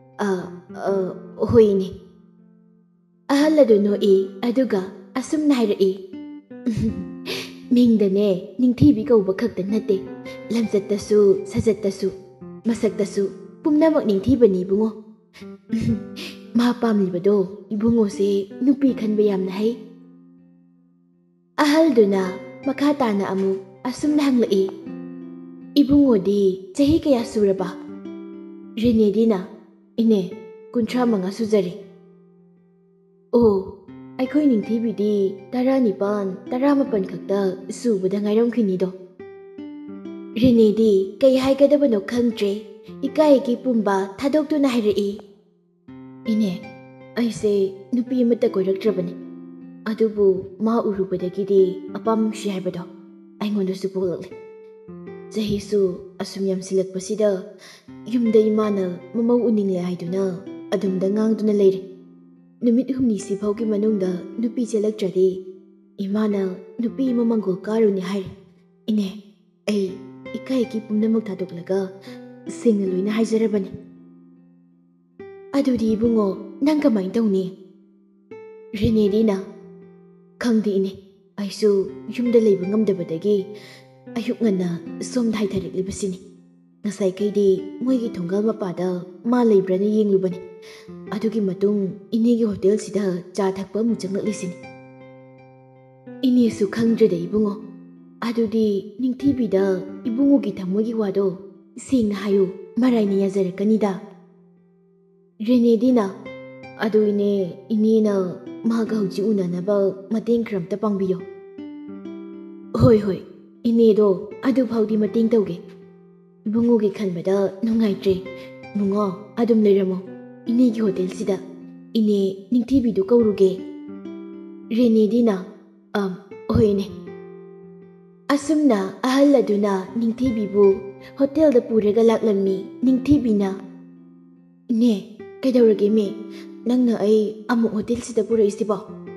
ꯍꯣꯏꯅꯦ ꯑꯍꯜ ꯑꯗꯨ ꯅꯣꯛꯏ ꯑꯗꯨꯒ ꯑꯁꯨꯝꯅ ꯍꯥꯏꯔꯛꯏ ꯃꯤꯡꯗꯅꯦ ꯅꯤꯡꯊꯤꯕꯤ ꯀꯧꯕ ꯈꯛꯇ ꯅꯠꯇꯦ ꯂꯝꯆꯠꯇꯁꯨ ꯁꯥꯖꯠꯇꯁꯨ ꯃꯁꯛꯇꯁꯨ ꯄꯨꯝꯅꯃꯛ ꯅꯤꯡꯊꯤꯕꯅꯤ ꯏꯕꯨꯡꯉꯣ ꯃꯥ ꯄꯥꯝꯂꯤꯕꯗꯣ ꯏꯕꯨꯡꯉꯣꯁꯦ ꯅꯨꯄꯤ ꯈꯟꯕ ꯌꯥꯝꯅ ꯍꯩ ꯑꯍꯜꯗꯨꯅ ꯃꯈꯥ ꯇꯥꯅ ꯑꯃꯨꯛ ꯑꯁꯨꯝꯅ ꯍꯪꯂꯛꯏ ꯏꯕꯨꯡꯉꯣꯗꯤ ꯆꯍꯤ ꯀꯌా ꯁꯨꯔꯕ ꯔꯦꯅꯦꯗꯤꯅ ꯏꯅꯦ 35 ꯁꯨꯖꯔꯦ ꯑꯣ ꯑꯩꯈꯣꯏ ꯅꯤꯡꯊꯤꯕꯤꯗꯤ 19 ꯈꯛꯇ ꯁꯨꯕꯗ ꯉꯥꯏꯔꯝꯈꯤꯅꯤꯗꯣ ꯔꯦꯅꯦꯗꯤ ꯀꯩ ꯍꯥꯏꯒꯗꯕꯅꯣ ꯈꯪꯗ꯭ꯔꯦ ꯏꯀꯥꯏꯒꯤ ꯄꯨꯝꯕ ꯊꯥꯗꯣꯛꯇꯨꯅ ꯍꯥꯏꯔꯛꯏ ꯏꯅꯦ ꯑꯩꯁꯦ ꯅꯨꯄꯤ ꯑꯃꯠꯇ ꯀꯣꯏꯔꯛꯇ꯭ꯔꯕꯅꯤ ꯑꯗꯨꯕꯨ ꯃꯥ ꯎꯔꯨꯕꯗꯒꯤꯗꯤ ꯑꯄꯥꯝ ꯅꯨꯡꯁꯤ ꯍꯥꯏꯕꯗꯣ ꯑꯩꯉꯣꯟꯗꯁꯨ ꯄꯣꯛꯂꯛꯂꯦ꯫ ꯆꯍꯤꯁꯨ ꯑꯁꯨꯝ ꯌꯥꯝꯁꯤꯜꯂꯛꯄꯁꯤꯗ ꯌꯨꯝꯗ ꯏꯃꯥꯅ ꯃꯃꯧ ꯎꯅꯤꯡꯂꯦ ꯍꯥꯏꯗꯨꯅ ꯑꯗꯨꯝꯗ ꯉꯥꯡꯗꯨꯅ ꯂꯩꯔꯦ꯫ ꯅꯨꯃꯤꯠ ꯍꯨꯝꯅꯤꯁꯤ ꯐꯥꯎꯒꯤ ꯃꯅꯨꯡꯗ ꯅꯨꯄꯤ ꯆꯦꯜꯂꯛꯇ꯭ꯔꯗꯤ ꯏꯃꯥꯅ ꯅꯨꯄꯤ ꯑꯃ ꯃꯪꯒꯣꯜ ꯀꯥꯔꯨꯅꯤ ꯍꯥꯏꯔꯦ꯫ ꯏꯅꯦ, ꯑꯩ ꯏꯀꯥꯏꯒꯤ ꯄꯨꯝꯅꯃꯛ ꯊꯥꯗꯣꯛꯂꯒ ꯁꯦꯡꯅ ꯂꯣꯏꯅ ꯍꯥꯏꯖꯔꯕꯅꯤ꯫ ꯑꯗꯨꯗꯤ ꯏꯕꯨꯡꯉꯣ ꯅꯪ ꯀꯃꯥꯏꯅ ꯇꯧꯅꯤ? ꯔꯦꯅꯦꯗꯤꯅ ꯈꯪꯗꯦ ꯏꯅꯦ, ꯑꯩꯁꯨ ꯌꯨꯝꯗ ꯂꯩꯕ ꯉꯝꯗꯕꯗꯒꯤ ꯑꯌꯨꯛ ꯉꯟꯅ ꯁꯣꯝꯗ ꯍꯥꯏꯊꯔꯛꯂꯤꯕꯁꯤꯅꯤ꯫ ꯉꯁꯥꯏꯈꯩꯗꯤ ꯃꯣꯏꯒꯤ ꯊꯣꯡꯒꯥꯜ ꯃꯄꯥꯗ ꯃꯥ ꯂꯩꯕ꯭ꯔꯅ ꯌꯦꯡꯂꯨꯕꯅꯤ꯫ ꯑꯗꯨꯒꯤ ꯃꯇꯨꯡ ꯏꯅꯦꯒꯤ ꯍꯣꯇꯦꯜꯁꯤꯗ ꯆꯥ ꯊꯛꯄ ꯑꯃꯨꯛ ꯆꯪꯂꯛꯂꯤꯁꯤꯅꯤ꯫ ꯏꯅꯦꯁꯨ ꯈꯪꯗ꯭ꯔꯦꯗ ꯏꯕꯨꯡꯉꯣ꯫ ꯑꯗꯨꯗꯤ ꯅꯤꯡꯊꯤꯕꯤꯗ ꯏꯕꯨꯡꯉꯣꯒꯤ ꯊꯃꯣꯏꯒꯤ ꯋꯥꯗꯣ ꯁꯦꯡꯅ ꯍꯥꯏꯌꯨ, ꯃꯔꯥꯏꯅ ꯌꯥꯖꯔꯛꯀꯅꯤꯗ꯫ ꯔꯦꯅꯦꯗꯤꯅ ꯑꯗꯨ ꯏꯅꯦꯅ ꯃꯥꯒ ꯍꯧꯖꯤꯛ ꯎꯅꯅꯕ ꯃꯇꯦꯡ ꯈꯔꯝꯇ ꯄꯥꯡꯕꯤꯌꯣ꯫ ꯍꯣꯏ, ꯏꯅꯦꯗꯣ ꯑꯗꯨꯐꯥꯎꯗꯤ ꯃꯇꯦꯡ ꯇꯧꯒꯦ꯫ ꯏꯕꯨꯡꯉꯣꯒꯤ ꯈꯟꯕꯗ ꯅꯨꯡꯉꯥꯏꯇ꯭ꯔꯦ꯫ ꯏꯕꯨꯡꯉꯣ ꯑꯗꯨꯝ ꯂꯩꯔꯝꯃꯣ ꯏꯅꯦꯒꯤ ꯍꯣꯇꯦꯜꯁꯤꯗ, ꯏꯅꯦ ꯅꯤꯡꯊꯤꯕꯤꯗꯨ ꯀꯧꯔꯨꯒꯦ꯫ ꯔꯦꯅꯦꯗꯤꯅ ꯍꯣꯏ ꯏꯅꯦ꯫ ꯑꯁꯨꯝꯅ ꯑꯍꯜ ꯑꯗꯨꯅ ꯅꯤꯡꯊꯤꯕꯤꯕꯨ ꯍꯣꯇꯦꯜꯗ ꯄꯨꯔꯒ ꯂꯥꯛꯂꯝꯃꯤ꯫ ꯅꯤꯡꯊꯤꯕꯤꯅ ꯏꯅꯦ ꯀꯩꯗꯧꯔꯒꯦ ꯃꯤ? ꯅꯪꯅ ꯑꯩ ꯑꯃꯨꯛ ꯍꯣꯇꯦꯜꯁꯤꯗ ꯄꯨꯔꯛꯏꯁꯤꯕꯣ?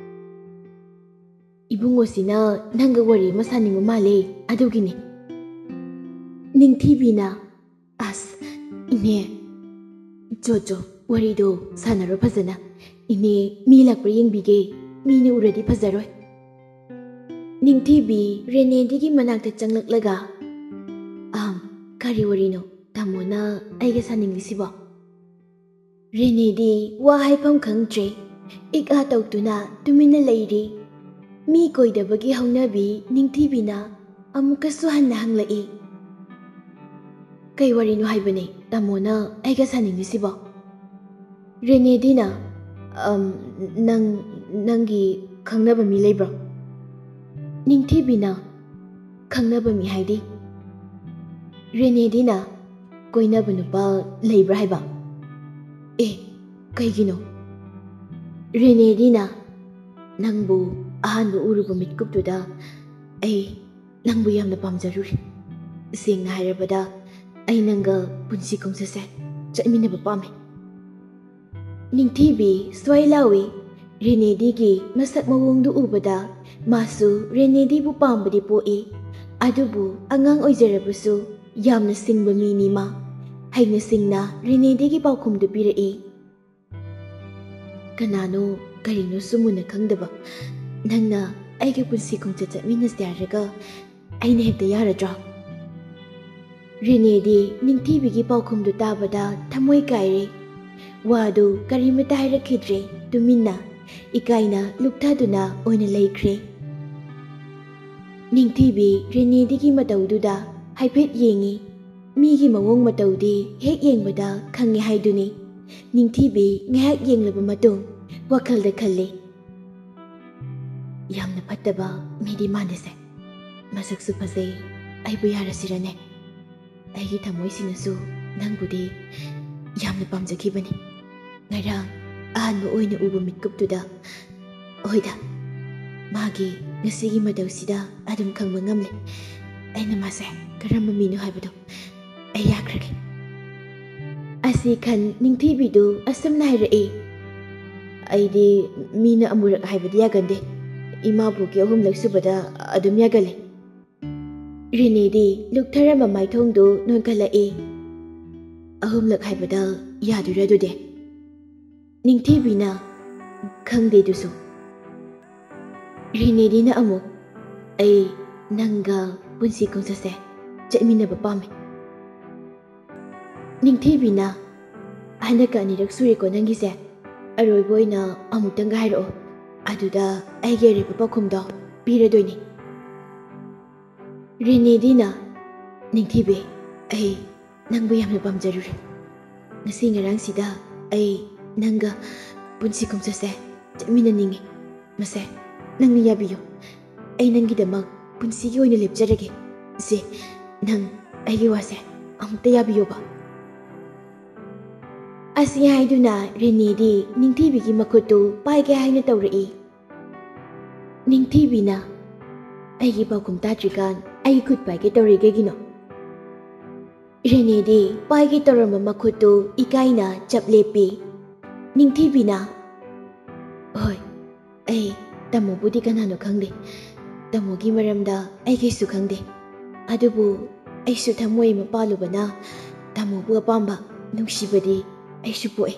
ꯏꯕꯨꯡꯉꯣꯁꯤꯅ ꯅꯪꯒ ꯋꯥꯔꯤ ꯑꯃ ꯁꯥꯅꯤꯡꯕ ꯃꯥꯜꯂꯦ, ꯑꯗꯨꯒꯤꯅꯤ꯫ ꯅꯤꯡꯊꯤꯕꯤꯅ ꯑꯁ ꯏꯅꯦ, ꯆꯣ ꯋꯥꯔꯤꯗꯣ ꯁꯥꯟꯅꯔꯣ ꯐꯖꯅ꯫ ꯏꯅꯦ ꯃꯤ ꯂꯥꯛꯄ꯭ꯔꯥ ꯌꯦꯡꯕꯤꯒꯦ, ꯃꯤꯅ ꯎꯔꯗꯤ ꯐꯖꯔꯣꯏ꯫ ꯅꯤꯡꯊꯤꯕꯤ ꯔꯦꯅꯦꯗꯤꯒꯤ ꯃꯅꯥꯛꯇ ꯆꯪꯂꯛꯂꯒ ꯀꯔꯤ ꯋꯥꯔꯤꯅꯣ ꯇꯥꯃꯣꯅ ꯑꯩꯒ ꯁꯥꯅꯤꯡꯂꯤꯁꯤꯕꯣ? ꯔꯦꯅꯦꯗꯤ ꯋꯥ ꯍꯥꯏꯐꯝ ꯈꯪꯗ꯭ꯔꯦ, ꯏꯛ-ꯑ ꯇꯧꯗꯨꯅ ꯇꯨꯃꯤꯟꯅ ꯂꯩꯔꯤ꯫ ꯃꯤ ꯀꯣꯏꯗꯕꯒꯤ ꯍꯧꯅꯕꯤ ꯅꯤꯡꯊꯤꯕꯤꯅ ꯑꯃꯨꯛꯀꯁꯨ ꯍꯟꯅ ꯍꯪꯂꯛꯏ꯫ ꯀꯩ ꯋꯥꯔꯤꯅꯣ ꯍꯥꯏꯕꯅꯦ ꯇꯥꯃꯣꯅ ꯑꯩꯒ ꯁꯥꯅꯤꯡꯂꯤꯁꯤꯕꯣ? ꯔꯦꯅꯦꯗꯤꯅ ꯅꯪꯒꯤ ꯈꯪꯅꯕ ꯃꯤ ꯂꯩꯕ꯭ꯔꯣ? ꯅꯤꯡꯊꯤꯕꯤꯅ ꯈꯪꯅꯕ ꯃꯤ ꯍꯥꯏꯗꯤ? ꯔꯦꯅꯦꯗꯤꯅ ꯀꯣꯏꯅꯕ ꯅꯨꯄꯥ ꯂꯩꯕ꯭ꯔꯥ ꯍꯥꯏꯕ? ꯀꯩꯒꯤꯅꯣ? ꯔꯦꯅꯦꯗꯤꯅ ꯅꯪꯕꯨ ꯑꯍꯥꯟꯕ ꯎꯔꯨꯕ ꯃꯤꯠꯀꯨꯞꯇꯨꯗ ꯑꯩ ꯅꯪꯕꯨ ꯌꯥꯝꯅ ꯄꯥꯝꯖꯔꯨꯔꯦ꯫ ꯁꯦꯡꯅ ꯍꯥꯏꯔꯕꯗ ꯑꯩ ꯅꯪꯒ ꯄꯨꯟꯁꯤ ꯈꯣꯡꯆꯠꯁꯦ ꯆꯠꯃꯤꯟꯅꯕ ꯄꯥꯝꯃꯦ꯫ ꯅꯤꯡꯊꯤꯕꯤ ꯁ꯭ꯋꯥꯏ ꯂꯥꯎꯏ꯫ ꯔꯦꯅꯦꯗꯤꯒꯤ ꯃꯁꯛ ꯃꯑꯣꯡꯗꯨ ꯎꯕꯗ ꯃꯥꯁꯨ ꯔꯦꯅꯦꯗꯤꯕꯨ ꯄꯥꯝꯕꯗꯤ ꯄꯣꯛꯏ꯫ ꯑꯗꯨꯕꯨ ꯑꯉꯥꯡ ꯑꯣꯏꯖꯔꯕꯁꯨ ꯌꯥꯝꯅ ꯁꯤꯡꯕ ꯃꯤꯅꯤ ꯃꯥ꯫ ꯍꯩꯅ ꯁꯤꯡꯅ ꯔꯦꯅꯦꯗꯤꯒꯤ ꯄꯥꯎꯈꯨꯝꯗꯨ ꯄꯤꯔꯛꯏ꯫ ꯀꯅꯥꯅꯣ ꯀꯔꯤꯅꯣꯁꯨ ꯃꯨꯟꯅ ꯈꯪꯗꯕ ꯅꯪꯅ ꯑꯩꯒ ꯄꯨꯟꯁꯤ ꯈꯣꯡꯆꯠ ꯆꯠꯃꯤꯟꯅꯁꯦ ꯍꯥꯏꯔꯒ ꯑꯩꯅ ꯍꯦꯛꯇ ꯌꯥꯔꯗ꯭ꯔꯣ? ꯔꯦꯅꯦꯗꯤ ꯅꯤꯡꯊꯤꯕꯤꯒꯤ ꯄꯥꯎꯈꯨꯝꯗꯨ ꯇꯥꯕꯗ ꯊꯃꯣꯏ ꯀꯥꯏꯔꯦ꯫ ꯋꯥꯗꯨ ꯀꯔꯤꯃꯇ ꯍꯥꯏꯔꯛꯈꯤꯗ꯭ꯔꯦ, ꯇꯨꯃꯤꯟꯅ ꯏꯀꯥꯏꯅ ꯂꯨꯞꯊꯗꯨꯅ ꯑꯣꯏꯅ ꯂꯩꯈ꯭ꯔꯦ꯫ ꯅꯤꯡꯊꯤꯕꯤ ꯔꯦꯅꯦꯗꯤꯒꯤ ꯃꯇꯧꯗꯨꯗ ꯍꯥꯏꯐꯦꯠ ꯌꯦꯡꯉꯤ꯫ ꯃꯤꯒꯤ ꯃꯑꯣꯡ ꯃꯇꯧꯗꯤ ꯍꯦꯛ ꯌꯦꯡꯕꯗ ꯈꯪꯉꯦ ꯍꯥꯏꯗꯨꯅꯤ꯫ ꯅꯤꯡꯊꯤꯕꯤ ꯉꯥꯏꯍꯥꯛ ꯌꯦꯡꯂꯕ ꯃꯇꯨꯡ ꯋꯥꯈꯜꯗ ꯈꯜꯂꯤ, ꯌꯥꯝꯅ ꯐꯠꯇꯕ ꯃꯤꯗꯤ ꯃꯥꯟꯗꯦꯁꯦ, ꯃꯁꯛꯁꯨ ꯐꯖꯩ, ꯑꯩꯕꯨ ꯌꯥꯔꯁꯤꯔꯅꯦ? ꯑꯩꯒꯤ ꯊꯃꯣꯏꯁꯤꯅꯁꯨ ꯅꯪꯕꯨꯗꯤ ꯌꯥꯝꯅ ꯄꯥꯝꯖꯈꯤꯕꯅꯤ ꯉꯔꯥꯡ ꯑꯍꯥꯟꯕ ꯑꯣꯏꯅ ꯎꯕ ꯃꯤꯠꯀꯨꯞꯇꯨꯗ꯫ ꯍꯣꯏꯗ, ꯃꯥꯒꯤ ꯉꯁꯤꯒꯤ ꯃꯇꯧꯁꯤꯗ ꯑꯗꯨꯝ ꯈꯪꯕ ꯉꯝꯂꯦ ꯑꯩꯅ ꯃꯥꯁꯦ ꯀꯔꯝꯕ ꯃꯤꯅꯣ ꯍꯥꯏꯕꯗꯣ꯫ ꯑꯩ ꯌꯥꯈ꯭ꯔꯒꯦ꯫ ꯑꯁꯤ ꯈꯟ ꯅꯤꯡꯊꯤꯕꯤꯗꯨ ꯑꯁꯨꯝꯅ ꯍꯥꯏꯔꯛꯏ꯫ ꯑꯩꯗꯤ ꯃꯤꯅ ꯑꯃꯨꯔꯛ ꯍꯥꯏꯕꯗꯤ ꯌꯥꯒꯟꯗꯦ, ꯏꯃꯥꯕꯣꯛꯀꯤ 3ꯂꯛ ꯁꯨꯕꯗ ꯑꯗꯨꯝ ꯌꯥꯒꯜꯂꯦ꯫ ꯔꯦꯅꯦꯗꯤ ꯂꯨꯛꯊꯔꯝꯕ ꯃꯥꯏꯊꯣꯡꯗꯨ ꯅꯣꯏꯈꯠꯂꯛꯏ꯫ 3ꯂꯛ ꯍꯥꯏꯕꯗ ꯌꯥꯗꯣꯏꯔꯥ ꯑꯗꯨꯗꯤ? ꯅꯤꯡꯊꯤꯕꯤꯅ ꯈꯪꯗꯦ ꯑꯗꯨꯁꯨ꯫ ꯔꯦꯅꯦꯗꯤꯅ ꯑꯃꯨꯛ ꯑꯩ ꯅꯪꯒ ꯄꯨꯟꯁꯤ ꯈꯣꯡꯆꯠꯁꯦ ꯆꯠꯃꯤꯟꯅꯕ ꯄꯥꯝꯃꯦ꯫ ꯅꯤꯡꯊꯤꯕꯤꯅ ꯍꯟꯗꯛꯀ 2ꯔꯛ ꯁꯨꯔꯦꯀꯣ ꯅꯪꯒꯤꯁꯦ, ꯑꯔꯣꯏꯕ ꯑꯣꯏꯅ ꯑꯃꯨꯛꯇꯪꯒ ꯍꯥꯏꯔꯛꯑꯣ, ꯑꯗꯨꯗ ꯑꯩꯒꯤ ꯑꯔꯦꯞꯄ ꯄꯥꯎꯈꯨꯝꯗꯣ ꯄꯤꯔꯗꯣꯏꯅꯤ꯫ ꯔꯦꯅꯦꯗꯤꯅ ꯅꯤꯡꯊꯤꯕꯤ ꯑꯩ ꯅꯪꯕꯨ ꯌꯥꯝꯅ ꯄꯥꯝꯖꯔꯨꯔꯦ꯫ ꯉꯁꯤ ꯉꯔꯥꯡꯁꯤꯗ ꯑꯩ ꯅꯪꯒ ꯄꯨꯟꯁꯤ ꯈꯣꯡꯆꯠꯁꯦ ꯆꯠꯃꯤꯟꯅꯅꯤꯡꯉꯤ꯫ ꯃꯁꯦ ꯅꯪꯅ ꯌꯥꯕꯤꯌꯨ꯫ ꯑꯩ ꯅꯪꯒꯤꯗꯃꯛ ꯄꯨꯟꯁꯤꯒꯤ ꯑꯣꯏꯅ ꯂꯦꯞꯆꯔꯒꯦ꯫ ꯅꯪ ꯑꯩꯒꯤ ꯋꯥꯁꯦ ꯑꯃꯨꯛꯇ ꯌꯥꯕꯤꯌꯨꯕ? ꯑꯁꯤ ꯍꯥꯏꯗꯨꯅ ꯔꯦꯅꯦꯗꯤ ꯅꯤꯡꯊꯤꯕꯤꯒꯤ ꯃꯈꯨꯠꯇꯨ ꯄꯥꯏꯒꯦ ꯍꯥꯏꯅ ꯇꯧꯔꯛꯏ꯫ ꯅꯤꯡꯊꯤꯕꯤꯅ ꯑꯩꯒꯤ ꯄꯥꯎꯈꯨꯝ ꯇꯥꯗ꯭ꯔꯤꯀꯥꯟ ꯑꯩꯒꯤ ꯈꯨꯠ ꯄꯥꯏꯒꯦ ꯇꯧꯔꯤ ꯀꯩꯒꯤꯅꯣ? ꯔꯦꯅꯦꯗꯤ ꯄꯥꯏꯒꯦ ꯇꯧꯔꯝꯕ ꯃꯈꯨꯠꯇꯨ ꯏꯀꯥꯏꯅ ꯆꯞ ꯂꯦꯞꯄꯤ꯫ ꯅꯤꯡꯊꯤꯕꯤꯅ ꯍꯣꯏ, ꯑꯩ ꯇꯥꯃꯣꯕꯨꯗꯤ ꯀꯅꯥꯅꯣ ꯈꯪꯗꯦ, ꯇꯥꯃꯣꯒꯤ ꯃꯔꯝꯗ ꯑꯩ ꯀꯩꯁꯨ ꯈꯪꯗꯦ, ꯑꯗꯨꯕꯨ ꯑꯩꯁꯨ ꯊꯃꯣꯏ ꯑꯃ ꯄꯥꯜꯂꯨꯕꯅ ꯇꯥꯃꯣꯕꯨ ꯑꯄꯥꯝꯕ ꯅꯨꯡꯁꯤꯕꯗꯤ ꯑꯩꯁꯨ ꯄꯣꯛꯑꯦ꯫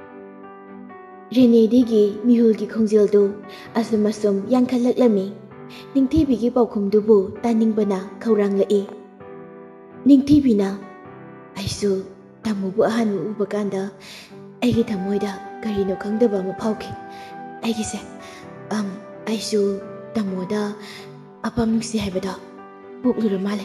ꯔꯦꯅꯦꯗꯤꯒꯤ ꯃꯤꯍꯨꯜꯒꯤ ꯈꯣꯡꯖꯦꯜꯗꯨ ꯑꯁꯨꯝ ꯑꯁꯨꯝ ꯌꯥꯡꯈꯠꯂꯛꯂꯝꯃꯤ꯫ ꯅꯤꯡꯊꯤꯕꯤꯒꯤ ꯄꯥꯎꯈꯨꯝꯗꯨꯕꯨ ꯇꯥꯅꯤꯡꯕꯅ ꯈꯧꯔꯥꯡꯂꯛꯏ꯫ ꯅꯤꯡꯊꯤꯕꯤꯅ ꯑꯩꯁꯨ ꯇꯥꯃꯣꯕꯨ ꯑꯍꯥꯟꯕ ꯎꯕ ꯀꯥꯟꯗ ꯑꯩꯒꯤ ꯊꯃꯣꯏꯗ ꯀꯔꯤꯅꯣ ꯈꯪꯗꯕ ꯑꯃ ꯐꯥꯎꯈꯤ꯫ ꯑꯩꯁꯨ ꯇꯥꯃꯣꯗ ꯑꯄꯥꯝ ꯅꯨꯡꯁꯤ ꯍꯥꯏꯕꯗꯣ ꯄꯣꯛꯂꯨꯔ ꯃꯥꯜꯂꯦ꯫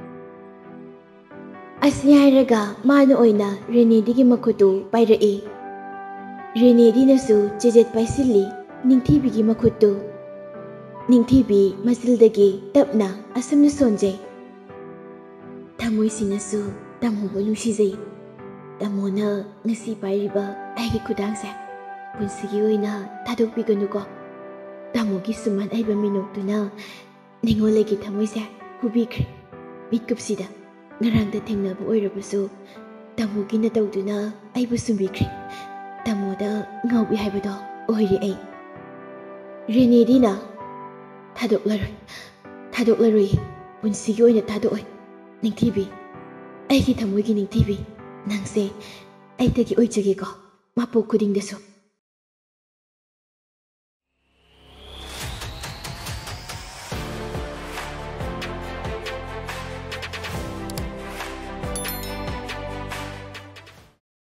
ꯑꯁꯤ ꯍꯥꯏꯔꯒ ꯃꯥꯅ ꯑꯣꯏꯅ ꯔꯦꯅꯦꯗꯤꯒꯤ ꯃꯈꯨꯠꯇꯨ ꯄꯥꯏꯔꯛꯏ꯫ ꯔꯦꯅꯦꯗꯤꯅꯁꯨ ꯆꯦꯖꯦꯠ ꯄꯥꯏꯁꯤꯜꯂꯤ ꯅꯤꯡꯊꯤꯕꯤꯒꯤ ꯃꯈꯨꯠꯇꯨ꯫ ꯅꯤꯡꯊꯤꯕꯤ ꯃꯆꯤꯜꯗꯒꯤ ꯇꯞꯅ ꯑꯁꯨꯝꯅ ꯁꯣꯟꯖꯩ꯫ ꯊꯃꯣꯏꯁꯤꯅꯁꯨ ꯇꯥꯃꯣꯕꯨ ꯅꯨꯡꯁꯤꯖꯩ꯫ ꯇꯥꯃꯣꯅ ꯉꯁꯤ ꯄꯥꯏꯔꯤꯕ ꯑꯩꯒꯤ ꯈꯨꯗꯥꯡꯁꯦ ꯄꯨꯟꯁꯤꯒꯤ ꯑꯣꯏꯅ ꯊꯥꯗꯣꯛꯄꯤꯒꯅꯨꯀꯣ꯫ ꯇꯥꯃꯣꯒꯤ ꯁꯨꯃꯥꯏꯅ ꯍꯩꯕ ꯃꯤꯅꯣꯛꯇꯨꯅ ꯅꯤꯡꯉꯣꯜ ꯑꯩꯒꯤ ꯊꯃꯣꯏꯁꯦ ꯍꯨꯕꯤꯈ꯭ꯔꯦ꯫ ꯃꯤꯠꯀꯨꯞꯁꯤꯗ ꯉꯔꯥꯡꯗ ꯊꯦꯡꯅꯕ ꯑꯣꯏꯔꯕꯁꯨ ꯇꯥꯃꯣꯒꯤ ꯅꯇꯧꯗꯨꯅ ꯑꯩꯕꯨ ꯁꯨꯝꯕꯤꯈ꯭ꯔꯦ꯫ ꯇꯥꯃꯣꯗ ꯉꯥꯎꯕꯤ ꯍꯥꯏꯕꯗꯣ ꯑꯣꯏꯔꯦ ꯑꯩ꯫ ꯔꯦꯅꯦꯗꯤꯅ ꯊꯥꯗꯣꯛꯂꯔꯣꯏ, ꯄꯨꯟꯁꯤꯒꯤ ꯑꯣꯏꯅ ꯊꯥꯗꯣꯛꯑꯣꯏ꯫ ꯅꯤꯡꯊꯤꯕꯤ, ꯑꯩꯒꯤ ꯊꯃꯣꯏꯒꯤ ꯅꯤꯡꯊꯤꯕꯤ, ꯅꯪꯁꯦ ꯑꯩꯇꯒꯤ ꯑꯣꯏꯖꯒꯦꯀꯣ ꯃꯄꯣꯛ ꯈꯨꯗꯤꯡꯗꯁꯨ꯫